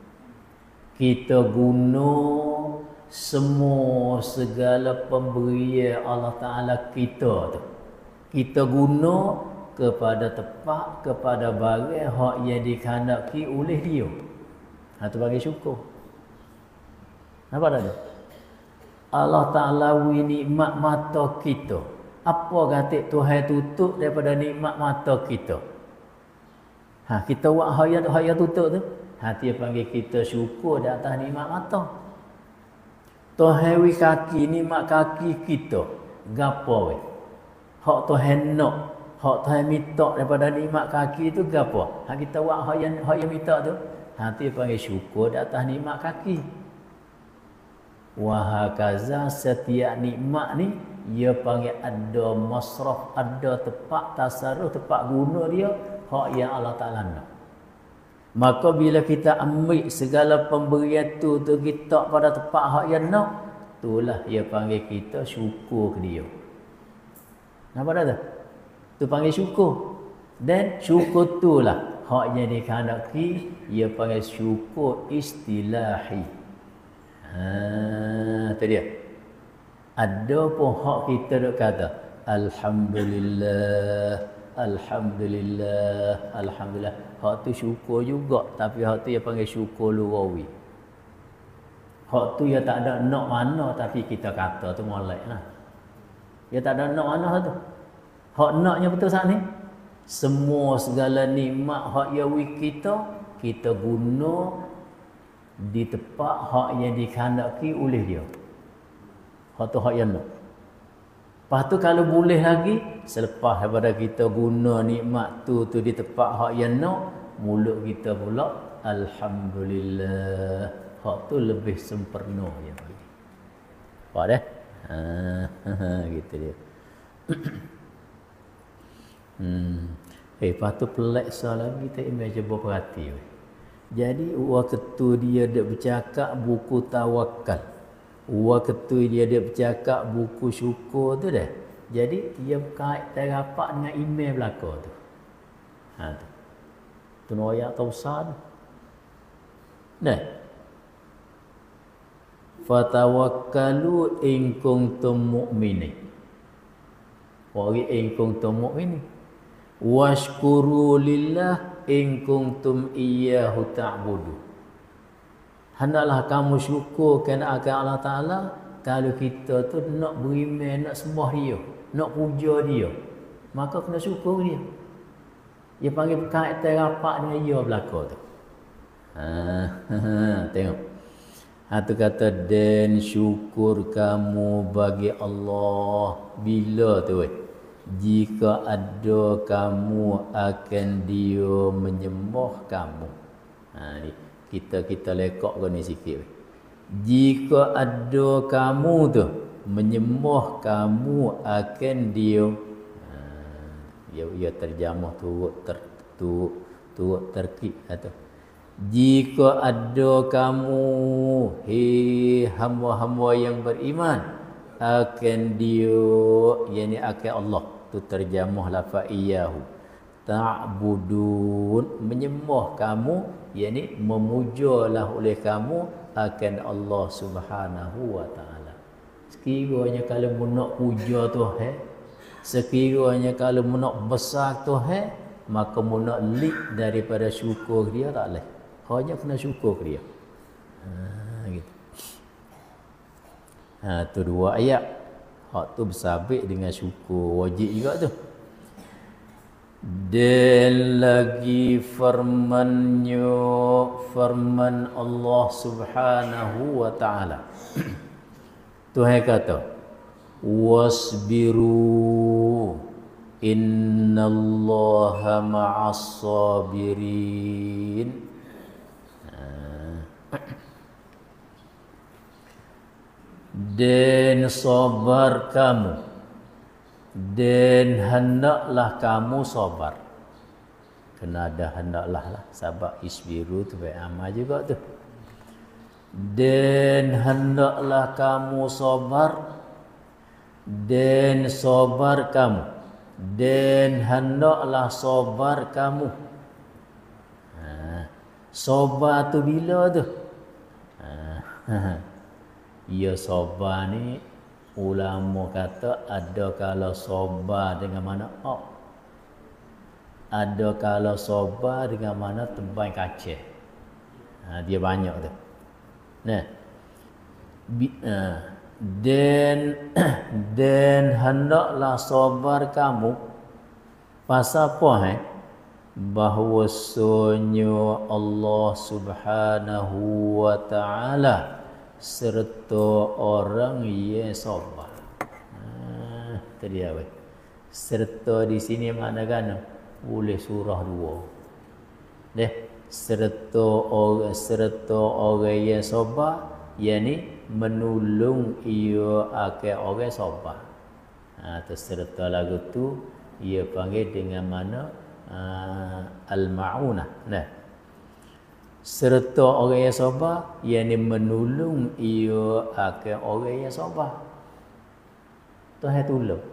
semua segala pemberian Allah Ta'ala kita tu, kita guna kepada tepat, kepada barang hak yang dikandaki oleh dia. Itu bagi syukur. Nampak tak tu? Allah Ta'ala wi nikmat mata kita. Apa kata Tuhan tutup daripada nikmat mata kita? Kita buat hak yang tutup tu. Dia panggil kita syukur di atas nikmat mata. Tuhan wi kaki, nikmat kaki kita. Gapo we? Hak Tuhan nak, hak Tuhan minta daripada nikmat kaki tu gapo? Kita buat hak yang minta tu. Dia panggil syukur di atas nikmat kaki. Wahakaza setiap nikmat ni dia panggil ada masraf, ada tempat tasarruf, tempat guna dia hak yang Allah Ta'ala nak. Maka bila kita ambil segala pemberian tu kita pada tempat hak yang nak, itulah dia panggil kita syukur ke dia. Nampak tak tu? Tu panggil syukur. Dan syukur itulah hak yang dikehendaki, dia panggil syukur istilahi. Tu dia. Ada pun hak kita duk kata alhamdulillah, alhamdulillah, alhamdulillah. Hak tu syukur juga, tapi hak tu dia panggil syukur lughawi. Hak tu dia tak ada nak mana tapi kita kata tu moleklah. Dia tak ada nak mana tu. Hak naknya betul saat ni. Semua segala nikmat hak yang kita guna di tempat hak yang dikehendaki oleh dia. Hak tu hak yang nak. Lepas tu kalau boleh lagi, selepas daripada kita guna nikmat tu di tempat hak yang nak, mulut kita pula alhamdulillah. Hak tu lebih sempurna dia bagi. Faham dah? Gitu dia. Lepas tu pelik soalan kita imej cuba perhati. Jadi waktu dia dak bercakap buku tawakal, waktu dia dak bercakap buku syukur tu dah. Jadi dia kait terapak dengan email belaka tu. Tu. Tu ayat tausan. Nah. Fatawakkalu in kuntum mu'minin. Wari in kuntum mu'minin. Washkuru lillah in kuntum iyyahu ta'budu. Hendaklah kamu syukur kerana akan Allah Ta'ala kalau kita tu nak beriman, nak sembah dia, nak puja dia, maka kena syukur dia. Dia panggil berkait terapak dengan dia belaka tu. Tengok. Tu kata dan syukur kamu bagi Allah bila tu jika ada kamu akan dia menyembah kamu. Ni kita lekakkan ni sikit. Jika ada kamu tu menyembah kamu akan dia. Ia terjemah turut terkib atau jika ada kamu hamba-hamba yang beriman akan dia, yakni akan Allah, tu terjemah lafaz iyahu ta'budun, menyembah kamu, yakni memujalah oleh kamu akan Allah Subhanahu wa taala. Sekiranya kalau nak puja Tuhan, sekiranya kalau nak besar Tuhan, maka nak lik daripada syukur dia tak leh. Hanya kena syukur dia. Gitu. Tu dua ayat. Hak tu bersabit dengan syukur. Wajib juga tu. Dan lagi firman Allah Subhanahu wa taala. Tuhan kata, wasbiru innallaha ma'as sabirin. Dan sabar kamu, dan hendaklah kamu sabar. Kena ada hendaklah lah, sebab isbiru tu baik amal juga tu. Dan hendaklah kamu sabar, dan sabar kamu, dan hendaklah sabar kamu. Sabar tu bila tu? Ya, sabar ni ulama kata ada kalau sabar dengan mana ada kalau sabar dengan mana tembang kacau. Dia banyak tu. Nah. Dan hendaklah sabar kamu pasal apa bahwasanya Allah Subhanahu wa taala serta orang yang sabar. Tadi apa? Serta di sini makna kan boleh surah 2. Serta orang yang sabar, yakni menolong ia akan orang sabar. Serta lagu tu ia panggil dengan mana al-ma'unah. Serta orang yang sabar, yakni menolong ia akan orang yang sabar. Tuhan tolong.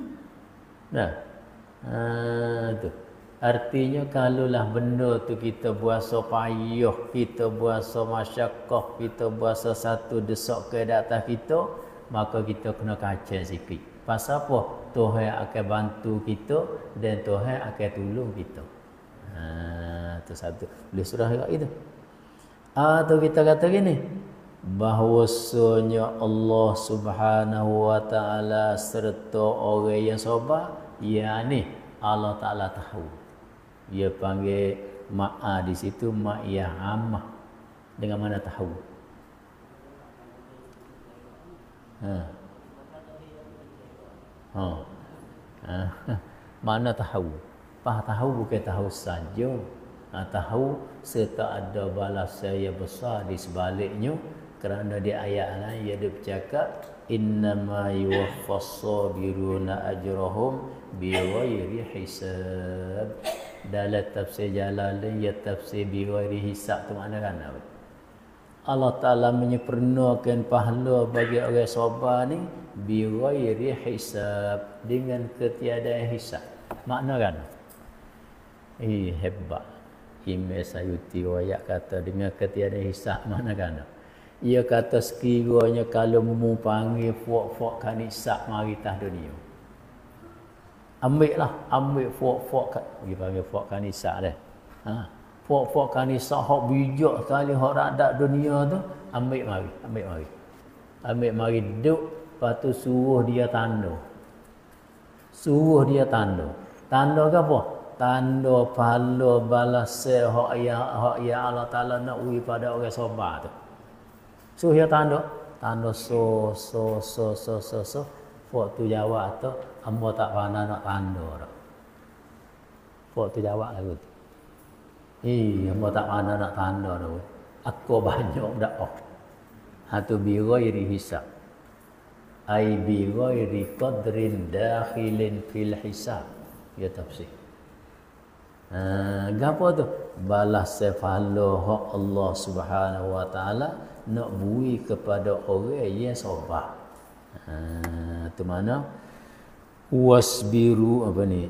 Tu. Artinya kalaulah benda tu kita buasa payah, kita buasa masyakkah, kita buasa satu desak ke atas kita, maka kita kena kacau sikit. Pasal apa? Tuhan akan bantu kita dan Tuhan akan tolong kita. Tu satu. Boleh surah juga itu. Tu kita kata gini, bahwasanya Allah Subhanahu wa taala serta orang yang sabar, yakni Allah Taala tahu. Dia panggil ma'a di situ ma'iyah ammah. Dengan mana tahu? Mana tahu? Tahu bukan tahu saja. Tahu serta ada balas yang besar di sebaliknya. Kerana di ayat lain ia bercakap innama yuwaffas sabiruna ajrahum bighairi hisab. Dalam tafsir Jalalain ya tafsir bighairi hisab tu makna kan apa? Allah Taala menyempurnakan pahala bagi orang sabar ni bighairi hisab, dengan ketiadaan hisab. Makna kan? Hebat. Imam Sayuti wayak kata dengan ketiadaan hisab makna kan? Ia kata sekiranya kalau mu panggil fok-fok kan hisab mari tah dunia. Ambil fok-fok kan, dia panggil fok kan hisab dah. Fok-fok kan hisab hok bijak sekali hok radak dunia tu, ambil mari duduk, lepas tu suruh dia tanda. Tanda ke apa? Tanda pahala balas hok ya Allah Taala nak beri pada orang sabar tu. So dia tanda so fok tu jawab tu hamba tak pandai nak tanda dah. Fok tu jawab lagu tu. Hamba tak pandai nak tanda dah. Aku banyak dak. Tu bi ghairi hisab. Ai bi ghairi qadrin dakhilin fil hisab. Ya tafsir. Gapo tu? Balas pahala hak Allah Subhanahu wa taala nak beri kepada orang yang sabar. Tu mana wasbiru apa ni?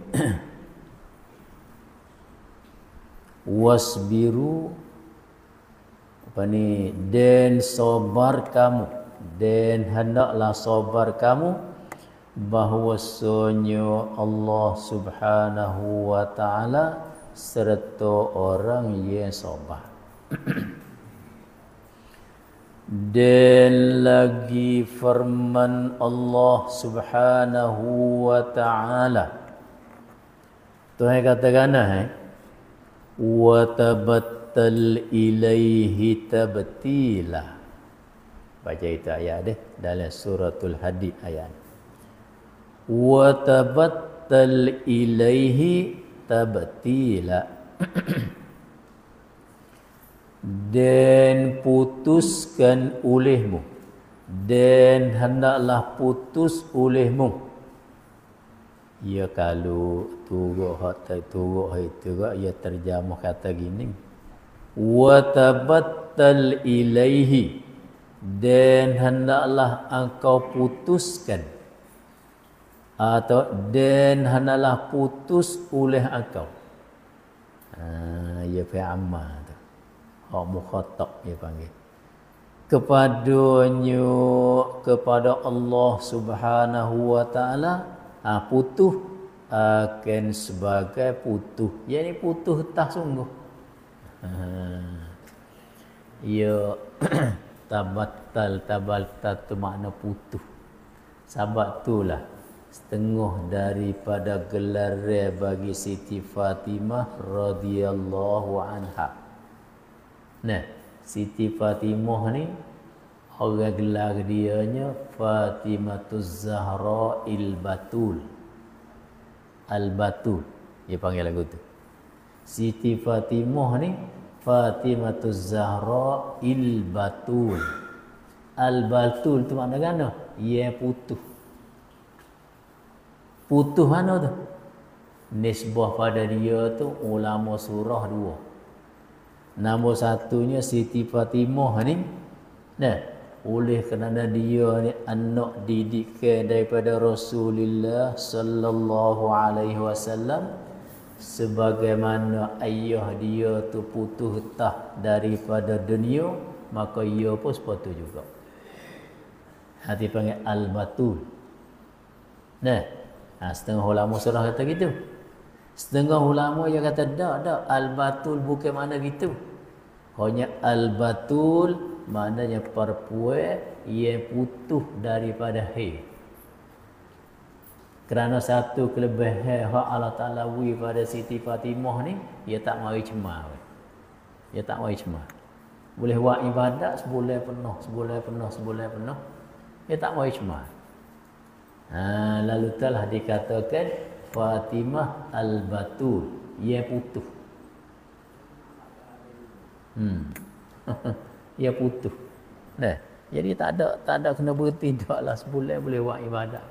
Wasbiru apa ni? Dan sabar kamu, dan hendaklah sabar kamu bahwasanya Allah Subhanahu wa taala serta orang yang sabar. Dan lagi firman Allah Subhanahu wa ta'ala. Tuhan katakan wa tabattal ilaihi tabtila. Baca itu ayat deh dalam suratul Hadid ayat. Wa tabattal ilaihi tabtila. Dan putuskan olehmu, dan hendaklah putus olehmu. Ya kalau turuk itu ya terjemah kata gini. Wa tabattal ilaihi, dan hendaklah engkau putuskan, atau dan hendaklah putus oleh engkau. Ya fi'amma tu. Hak mukhatab dia panggil. Kepada Allah Subhanahu wa ta'ala, putuh akan sebagai putuh. Yang ni putuh tak sungguh. Ya tabattal tu makna putuh. Sebab itulah setengah daripada gelar bagi Siti Fatimah radhiyallahu anha. Nah, Siti Fatimah ni orang gelar dianya Fatimatuz Zahra il-Batul. Al-Batul dia panggil lagu tu. Siti Fatimah ni Fatimatuz Zahra il-Batul. Al-Batul tu makna gana? Ia putuh. Putuh mana tu? Nisbah pada dia tu ulama surah dua. Nombor satunya Siti Fatimah ni, nah, oleh kerana dia ni anak didikan daripada Rasulullah sallallahu alaihi wasallam, sebagaimana ayah dia tu putus tah daripada dunia, maka ia pun sepatu juga. Hati panggil al-batul. Nah, setengah ulama surah kata gitu. Setengah ulama yang kata dak al-batul bukan mana gitu. Hanya al-batul maknanya perempuan yang putus daripada haid. Kerana satu kelebihan hak Allah Taala beri pada Siti Fatimah ni, dia tak mari cemar. Dia tak mari cemar. Boleh buat ibadat sebulan penuh. Dia tak mari cemar. Lalu telah dikatakan Fatimah al-Batul, ia putus. Ia putus. Nah, jadi tak ada kena berhenti taklah sebulan boleh buat ibadat.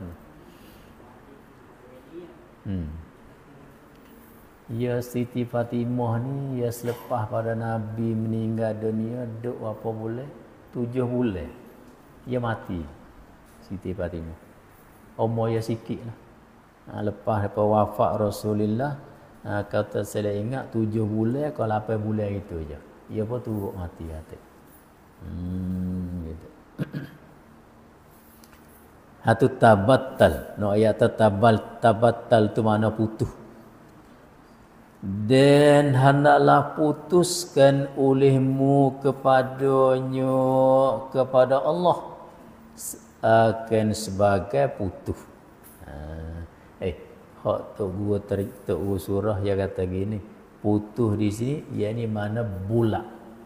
Ya Siti Fatimah ni ya selepas pada Nabi meninggal dunia duk apa bulan? 7 bulan. Ia mati. Siti Fatimah. Umur ya sikit lah. Lepas wafat Rasulullah, kata saya ingat 7 bulan ke 8 bulan itu je. Ia pun turut mati hati. Gitu. Hatu tabattal. No ayat tabattal tu makna putus. Dan hendaklah putuskan olehmu kepada Allah akan sebagai putus. Hak tok guru surah dia kata gini, putus di sini yakni mana bulat.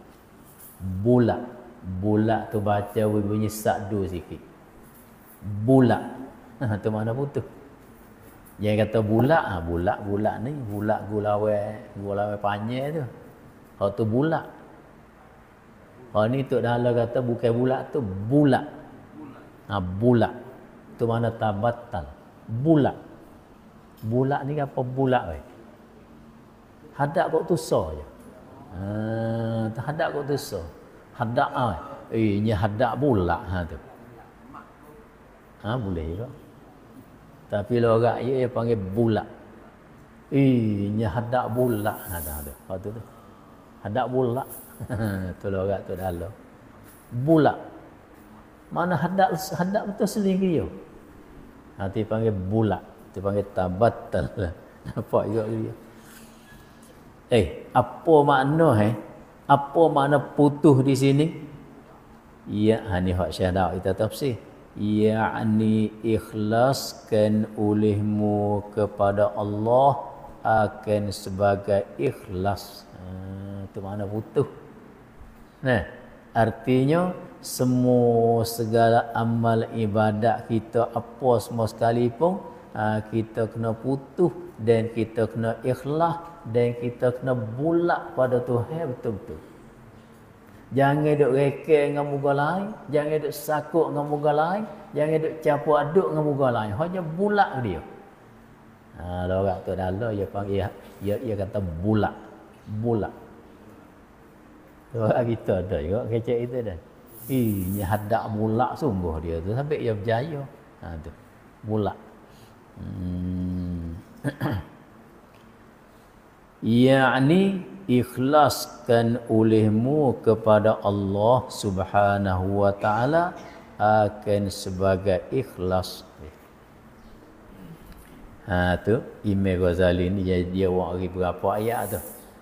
Bulat tu baca bunyi sakdu sikit. Bulat. Tu mana putus. Yang kata bulat ni bulat gulawai panjang tu. Hak tu bulat. Hak ni tok dalam kata bukan bulat tu bulat. Bulat. Tu mana tabattal. Bulat. Bulat ni apa bulat weh? Hadap kok tusa je. Hadap kok tusa. Hadap nya hadap bulat tu. Boleh juga. Tapi lorak dia panggil bulat. Nya hadap bulat tu. Hak tu. Hadap bulat. Tu lorak tu dalam. Bulat. Mana hadap betul sendiri dia. Nanti panggil bulat. Dia panggil tabattal. Nampak juga dia. Apa makna Apa makna putus di sini? Ya hani hak syadah kita tafsir. Yakni ikhlaskan olehmu kepada Allah akan sebagai ikhlas. Itu makna putus. Nah, artinya semua segala amal ibadat kita apa semua sekalipun kita kena putus dan kita kena ikhlas dan kita kena bulat pada Tuhan betul-betul. Jangan duk reke dengan muka lain, jangan duk sakut dengan muka lain, jangan duk campur aduk dengan muka lain. Hanya bulat dia. Orang tu dalam dia panggil dia kata bulat. Bulat. Orang kita ada juga kecek itu dah. Ini hadap bulat sungguh dia tu sampai dia berjaya. Tu. Bulat. Yakni ikhlaskan olehmu kepada Allah Subhanahu wa taala akan sebagai ikhlas. Tu Imam Ghazali ni dia wari berapa ayat tu?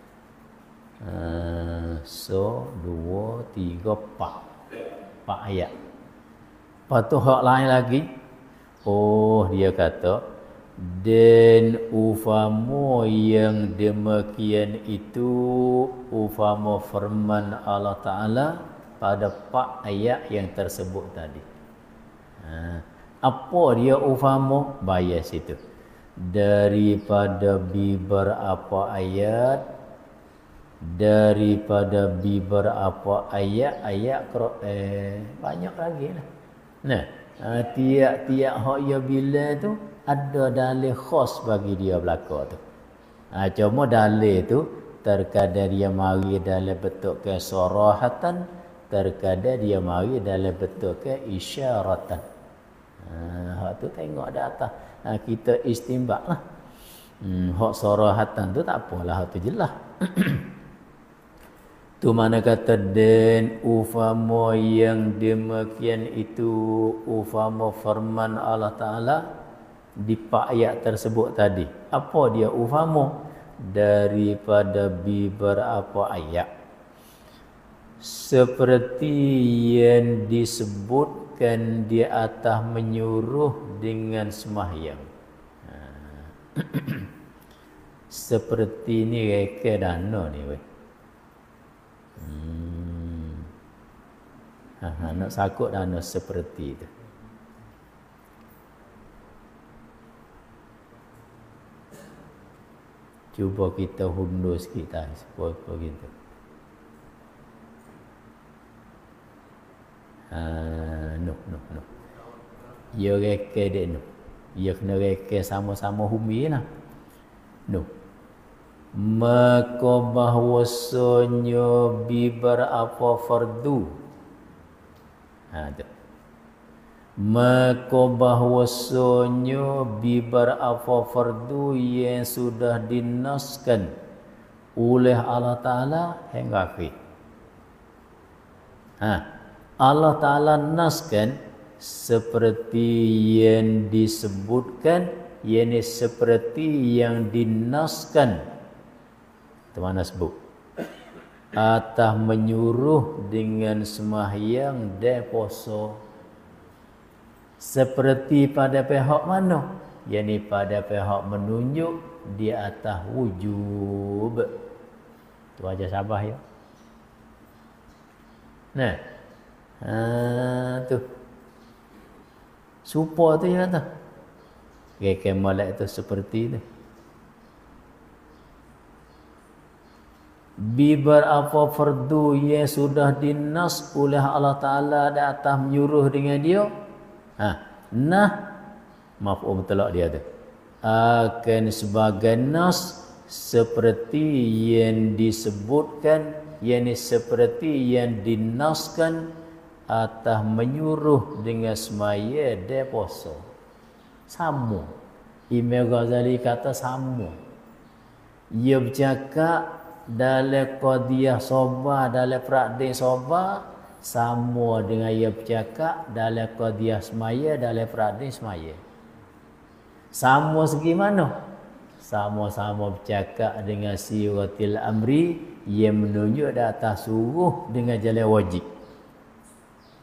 2, 3, 4 ayat. Lepas tu hak lain lagi. Dia kata dan ufamo yang demikian itu ufamo firman Allah Ta'ala pada 4 ayat yang tersebut tadi. Apa dia ufamo? Bayar situ. Daripada beberapa ayat ayat banyak lagi lah. Nah, tiap-tiap hak ia bila tu ada dalil khas bagi dia belaka tu. Cuma dalil tu terkadang dia mari dalam bentuk ke sarahatan, terkadang dia mari dalam bentuk ke isyaratan. Hak tu tengok di atas. Kita istimbak lah. Hak sarahatan tu tak apalah, hak tu jelas. Tu mana kata dan ufamo yang demikian itu ufamo firman Allah Ta'ala di 4 ayat tersebut tadi. Apa dia ufamo? Daripada beberapa ayat seperti yang disebutkan di atas menyuruh dengan sembahyang. Seperti ni reka dana ni weh. Nak sakut dana seperti itu. Cuba kita hundur sikit dah, apa gitu. No. Ya reka dek no. Ya kena reka sama-sama humi lah. No. Maka bahwasanya beberapa fardu. Tu. Maka bahwasanya beberapa fardu yang sudah dinaskan oleh Allah Ta'ala hingga akhir. Allah Ta'ala naskan seperti yang disebutkan, yakni seperti yang dinaskan. Itu mana sebut? Atas menyuruh dengan sembahyang dan puasa. Seperti pada pihak mana? Yakni pada pihak menunjuk di atas wujub. Tu aja sabar ya. Nah. Tu. Supa tu ya kata. Reka malak tu seperti tu. Beberapa fardu yang sudah dinas oleh Allah Ta'ala di atas menyuruh dengan dia. Maf'ul mutlaq dia tu. Akan sebagai nas seperti yang disebutkan, yakni seperti yang dinaskan atas menyuruh dengan semaya dan puasa. Sama. Imam Ghazali kata sama. Ia bercakap dalam qadiyah soba, dalam praktik soba, sama dengan ia bercakap dalam qadiyah semaya, dalam praktik semaya. Sama segi mana? Sama-sama bercakap dengan siratil amri yang menunjuk di atas suruh dengan jalan wajib.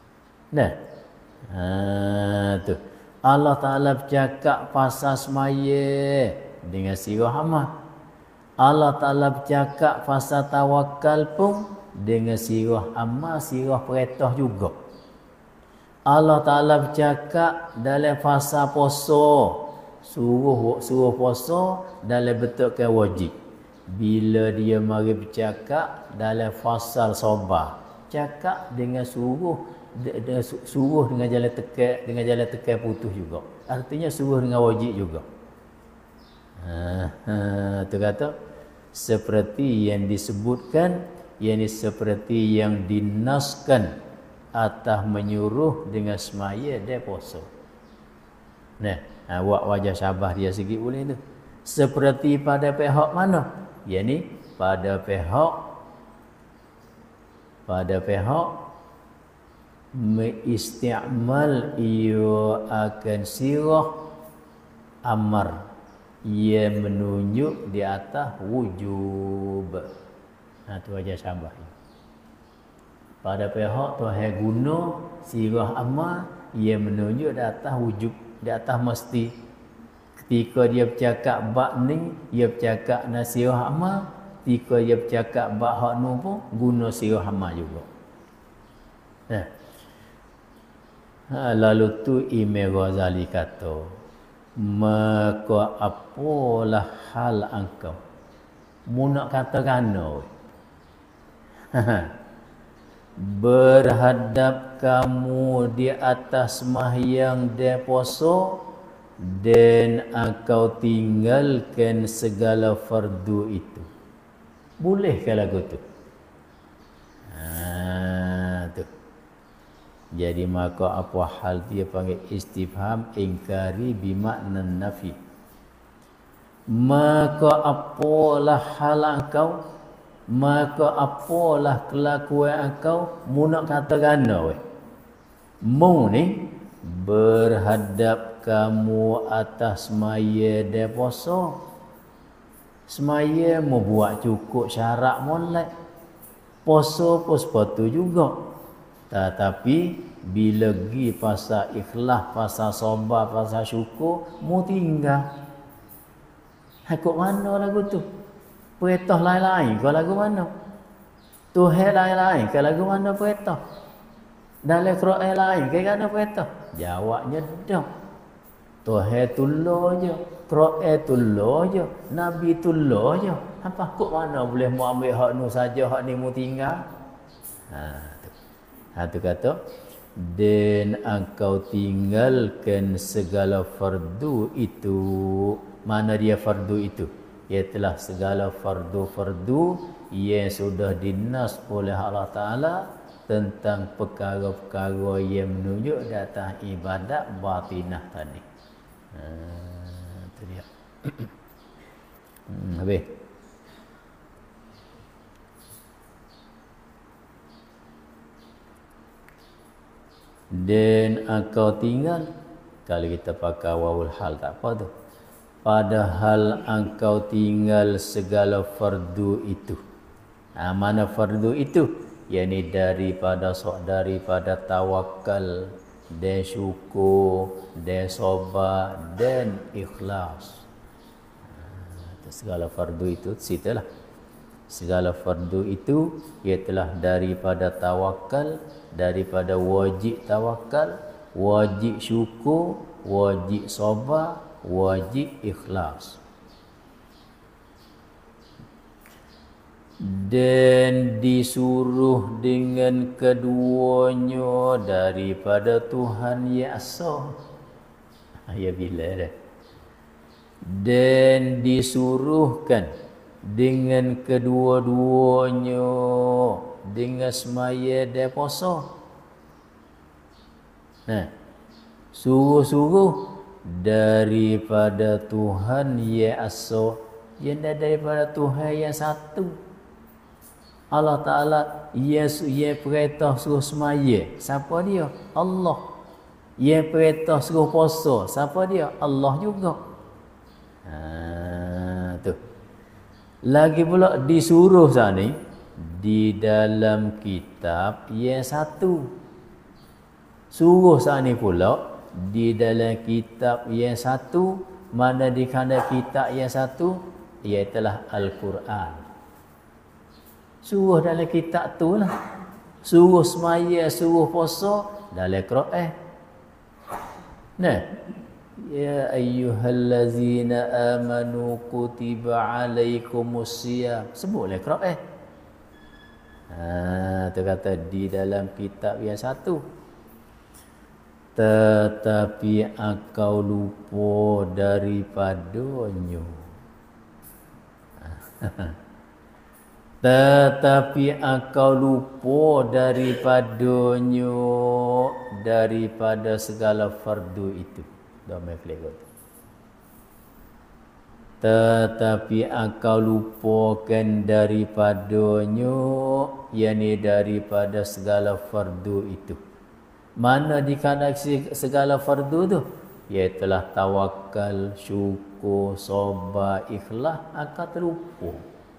Nah. Tu. Allah Ta'ala bercakap pasal semaya dengan sirah amal. Allah Ta'ala bercakap pasal tawakal pun dengan sirah amal, sirah perintah juga. Allah Ta'ala bercakap dalam fasa poso, suruh poso dalam bentuk wajib. Bila dia mari bercakap dalam fasal sabar, cakap dengan suruh dengan jalan tekan putus juga. Artinya suruh dengan wajib juga. Tu kata seperti yang disebutkan, yakni seperti yang dinaskan atas menyuruh dengan semaya dan puasa. Nah, buat wajah syabah dia sikit boleh tu. Seperti pada pihak mana? Yakni pada pihak mengistiamal ia akan sirah amar ia menunjuk di atas wujub. Tu wajah syabah. Pada pihak Tuhan guna sirah amal ia menunjuk di atas wujub, di atas mesti. Ketika dia bercakap bab ni, dia bercakap nasirah amal. Ketika dia bercakap bab hak nu pun guna sirah amal juga. Lalu tu Imam Ghazali kata, maka apalah hal engkau? Mu nak katakan berhadap kamu di atas sembahyang dan puasa dan engkau tinggalkan segala fardu itu. Boleh ke lagu tu? Tu. Jadi maka apa hal dia panggil istifham ingkari bimakna nafi. Maka apalah hal engkau? Maka apalah kelakuan engkau? Mu nak katakan mu ni berhadap kamu atas semaya dan puasa. Semaya mu buat cukup syarat molek. Puasa pun sepatu juga. Tetapi bila gi pasal ikhlas, pasal sabar, pasal syukur, mu tinggal. Hakuk mana lagu tu? Perintah lain-lain kau lagu mana? Tuhan lain-lain kau lagu mana perintah? Dalam Quran lain kau mana perintah? Jawabnya dah. Tuhan tulur je, Quran tulur je, Nabi tulur je. Apa kok mana boleh mu ambil hak nu saja, hak ni mu tinggal? Tu kata, dan engkau tinggalkan segala fardu itu. Mana dia fardu itu? Ialah segala fardu-fardu yang sudah dinas oleh Allah Ta'ala tentang perkara-perkara yang menunjuk datang ibadat batinah tadi. Itu dia. Habis. Dan engkau tinggal, kalau kita pakai wawul hal tak apa tu. Padahal engkau tinggal segala fardu itu. Mana fardu itu? Yakni daripada tawakal dan syukur dan sabar dan ikhlas. Segala fardu itu situlah. Segala fardu itu ialah daripada tawakal, daripada wajib tawakal, wajib syukur, wajib sabar, wajib ikhlas. Dan disuruh dengan keduanya daripada Tuhan yang asa. Ya bila dah. Dan disuruhkan dengan kedua-duanya dengan semaya dan puasa. Suruh-suruh daripada Tuhan yang asa, yang daripada Tuhan yang satu. Allah Ta'ala ia perintah suruh semaya. Siapa dia? Allah. Ia perintah suruh puasa. Siapa dia? Allah juga. Tu. Lagi pula disuruh sana di dalam kitab yang satu. Suruh saat ni pula di dalam kitab yang satu, mana di kana kitab yang satu, iaitulah Al-Quran. Suruh dalam kitab tu lah. Suruh semaya, suruh puasa dalam Quran. Nah, ya ayyuhallazina amanu kutiba alaikumusiyam. Sebutlah Quran. Tu kata di dalam kitab yang satu. Tetapi engkau lupa daripadanya. Tetapi engkau lupa daripadanya, daripada segala fardu itu. Tetapi engkau lupakan daripadanya, yakni daripada segala fardu itu. Mana dikana segala fardu tu? Iaitulah tawakal, syukur, sabar, ikhlas, akan terlupa.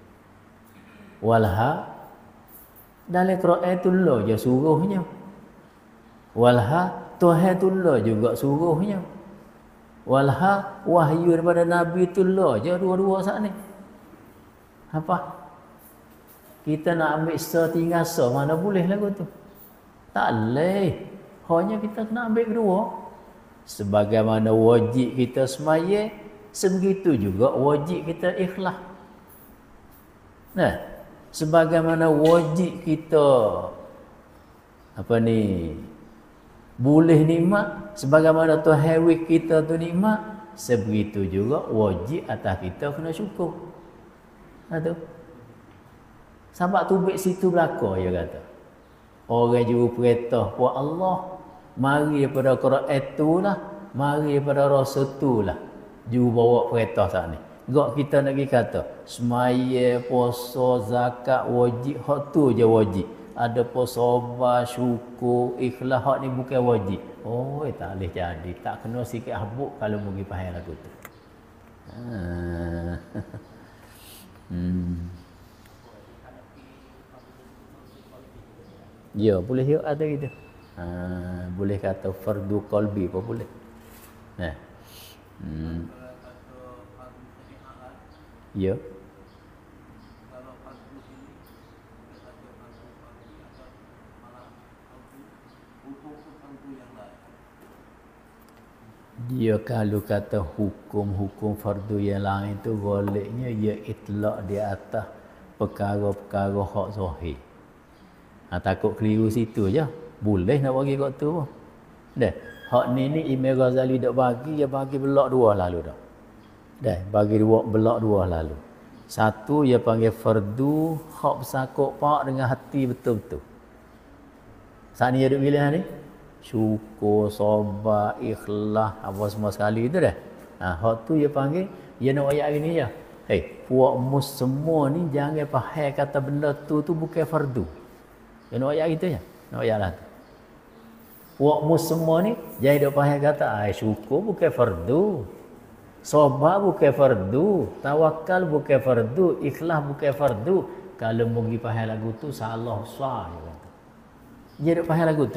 Walha dalam Quran tu lah je suruhnya. Walha Tuhan tu lah juga suruhnya. Walha wahyu daripada Nabi tu lah je dua-dua saat ni. Apa? Kita nak ambil setinggal mana boleh lagu tu? Tak boleh. Hanya kita kena ambil kedua. Sebagaimana wajib kita semaya, sebegitu juga wajib kita ikhlas. Nah, sebagaimana wajib kita boleh nikmat, sebagaimana Tuhan wik kita tu nikmat, sebegitu juga wajib atas kita kena syukur. Tu. Sebab tu baik situ belaka dia kata. Orang juru perintah puak Allah, mari daripada Quran itulah, mari daripada Rasul itulah juru bawa perintah saat ni. Gak kita nak pergi kata semaya, puasa, zakat wajib, hak tu je wajib. Ada pun sabar, syukur, ikhlas, hak ni bukan wajib. Oh, tak boleh jadi. Tak kena sikit habuk kalau pergi faham lagu tu. Ya, boleh yuk ada gitu. Boleh kata fardu qalbi pun boleh. Nah. Ya. Dia kalau kata hukum-hukum fardu yang lain tu goleknya ia itlaq di atas perkara-perkara hak zahir. Takut keliru situ je. Boleh nak bagi kat tu pun. Dah. Hak ni Imam Ghazali dak bagi, dia bagi belak dua lalu dah. Dah, bagi dua belak dua lalu. Satu dia panggil fardu hak bersangkut pak dengan hati betul-betul. Saat ni dia duk pilih ni. Syukur, sabar, ikhlas, apa semua sekali tu dah. Hak tu dia panggil, dia nak ayat gini je. Puak mus semua ni jangan faham kata benda tu bukan fardu. Dia nak ayat gitu je. Nak ayat lah tu. Puak mus semua ni jangan duk faham kata syukur bukan fardu. Sabar bukan fardu, tawakal bukan fardu, ikhlas bukan fardu. Kalau pergi faham lagu tu salah besar dia kata. Dia duk faham lagu tu.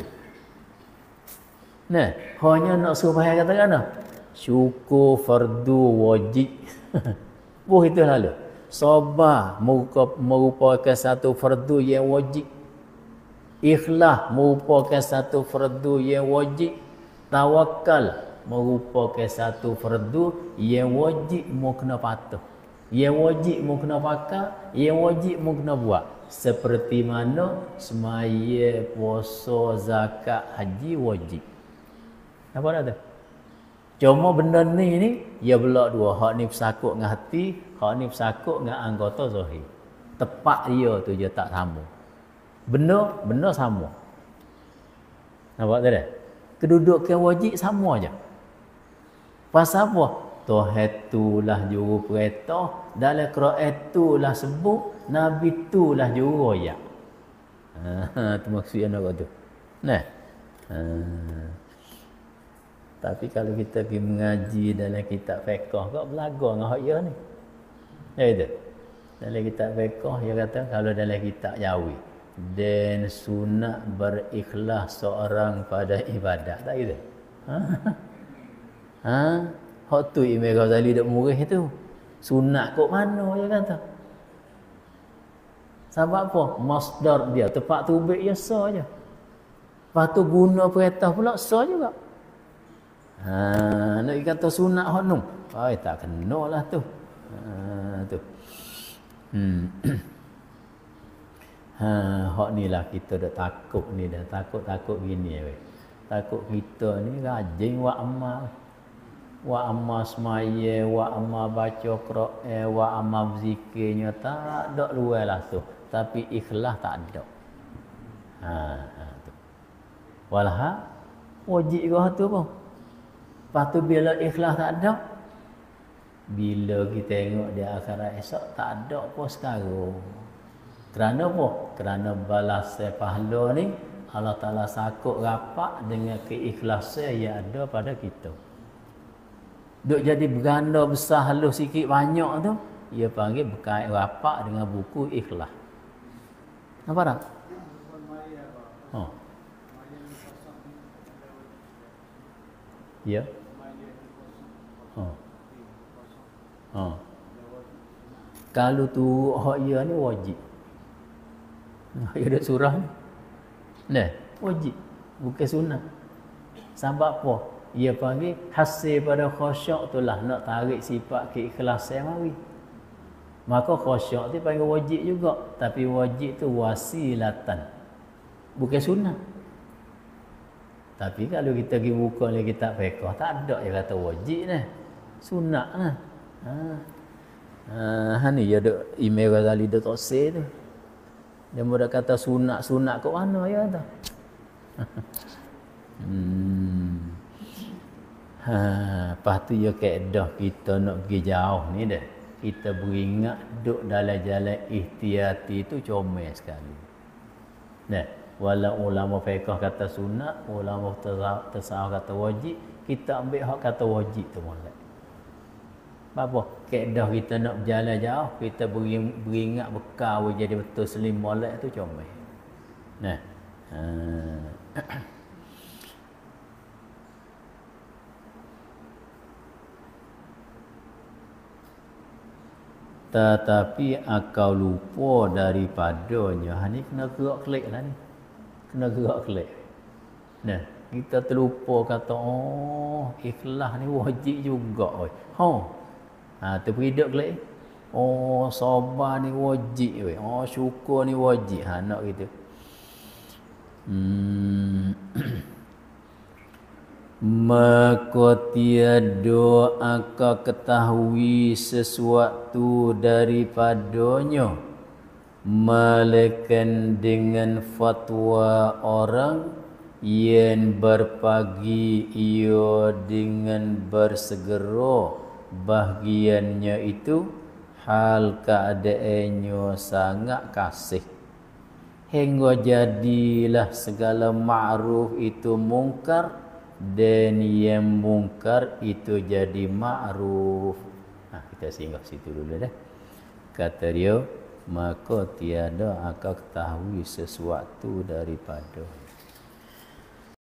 Nah, hanya nak suruh faham katakan dah. Syukur fardu wajib. Buh itu lalu. Sabar merupakan satu fardu yang wajib. Ikhlas merupakan satu fardu yang wajib. Tawakal merupakan satu fardu yang wajib mu kena patuh. Yang wajib mu kena pakai, yang wajib mu kena buat. Seperti mana semaya, puasa, zakat, haji wajib. Apa dah tu? Cuma benda ni ia belak dua. Hak ni bersakut dengan hati, hak ni bersakut dengan anggota zahir. Tepat dia tu je tak sama. Benda sama. Nampak tak dah? Kedudukan wajib sama aja. Pasal apa? Tuhan itulah juru perintah, dalam Quran itulah sebut, Nabi itulah juru royak. Tu maksudnya nak kata tu. Nah. Tapi kalau kita pergi mengaji dalam kitab fiqh, kau belajar dengan hak dia ni. Ya itu. Dalam kitab fiqh dia kata kalau dalam kitab Jawi, dan sunat berikhlas seorang pada ibadat. Tak gitu? Ha? Ha? Hak tu Imam Ghazali dak murih tu. Sunat kok mana dia kata? Sebab apa? Masdar dia tempat tubik ya sah je. Lepas tu guna perintah pula sah juga. Nak kata sunat hak nu. Ai tak kenalah tu. Tu. Hak ni lah kita dah takut ni dah takut gini weh. Takut kita ni rajin wa amal. Wa amal semaya, wa amal baca Quran, wa amal zikirnya tak ada luar lah tu. Tapi ikhlas tak ada. Tu. Walah wajib ke tu pun. Lepas tu bila ikhlas tak ada, bila kita tengok di akhirat esok tak ada apa sekarang. Kerana apa? Kerana balas pahala ni Allah Ta'ala sakut rapat dengan keikhlasan yang ada pada kita. Duk jadi berganda besar halus sikit banyak tu, ia panggil berkait rapat dengan buku ikhlas. Nampak tak? Ya. Kalau tu hak ia ni wajib. Ia ada surah ni. Nah, wajib. Bukan sunnah. Sebab apa? Ia panggil hasil pada khusyuk tu lah nak tarik sifat keikhlasan mari. Maka khusyuk tu panggil wajib juga. Tapi wajib tu wasilatan. Bukan sunnah. Tapi kalau kita pergi buka oleh kitab fiqh, tak ada yang kata wajib ni. Sunnah lah. Ni ya duk Imam Ghazali dak toksir tu. Dia mula kata sunat kat mana ya kata. Lepas tu ya kaedah kita nak pergi jauh ni dah. Kita beringat duk dalam jalan ihtiyati tu comel sekali. Nah, walau ulama fiqh kata sunat, ulama tasawuf kata wajib, kita ambil hak kata wajib tu molek. Apa? Kaedah kita nak berjalan jauh, kita beringat bekal jadi betul selim molek tu comel. Nah. Tetapi akal lupa daripadanya. Ni kena gerak klik lah ni. Kena gerak klik. Nah, kita terlupa kata ikhlas ni wajib juga. Tu pergi duduk klik. Sabar ni wajib. Syukur ni wajib. Nak gitu. Maka tiada akan ketahui sesuatu daripadanya melainkan dengan fatwa orang yang berpagi ia dengan bersegera bahagiannya itu hal keadaannya sangat kasih hingga jadilah segala ma'ruf itu mungkar dan yang mungkar itu jadi ma'ruf. Kita singgah situ dulu dah. Kata dia, maka tiada akan ketahui sesuatu daripada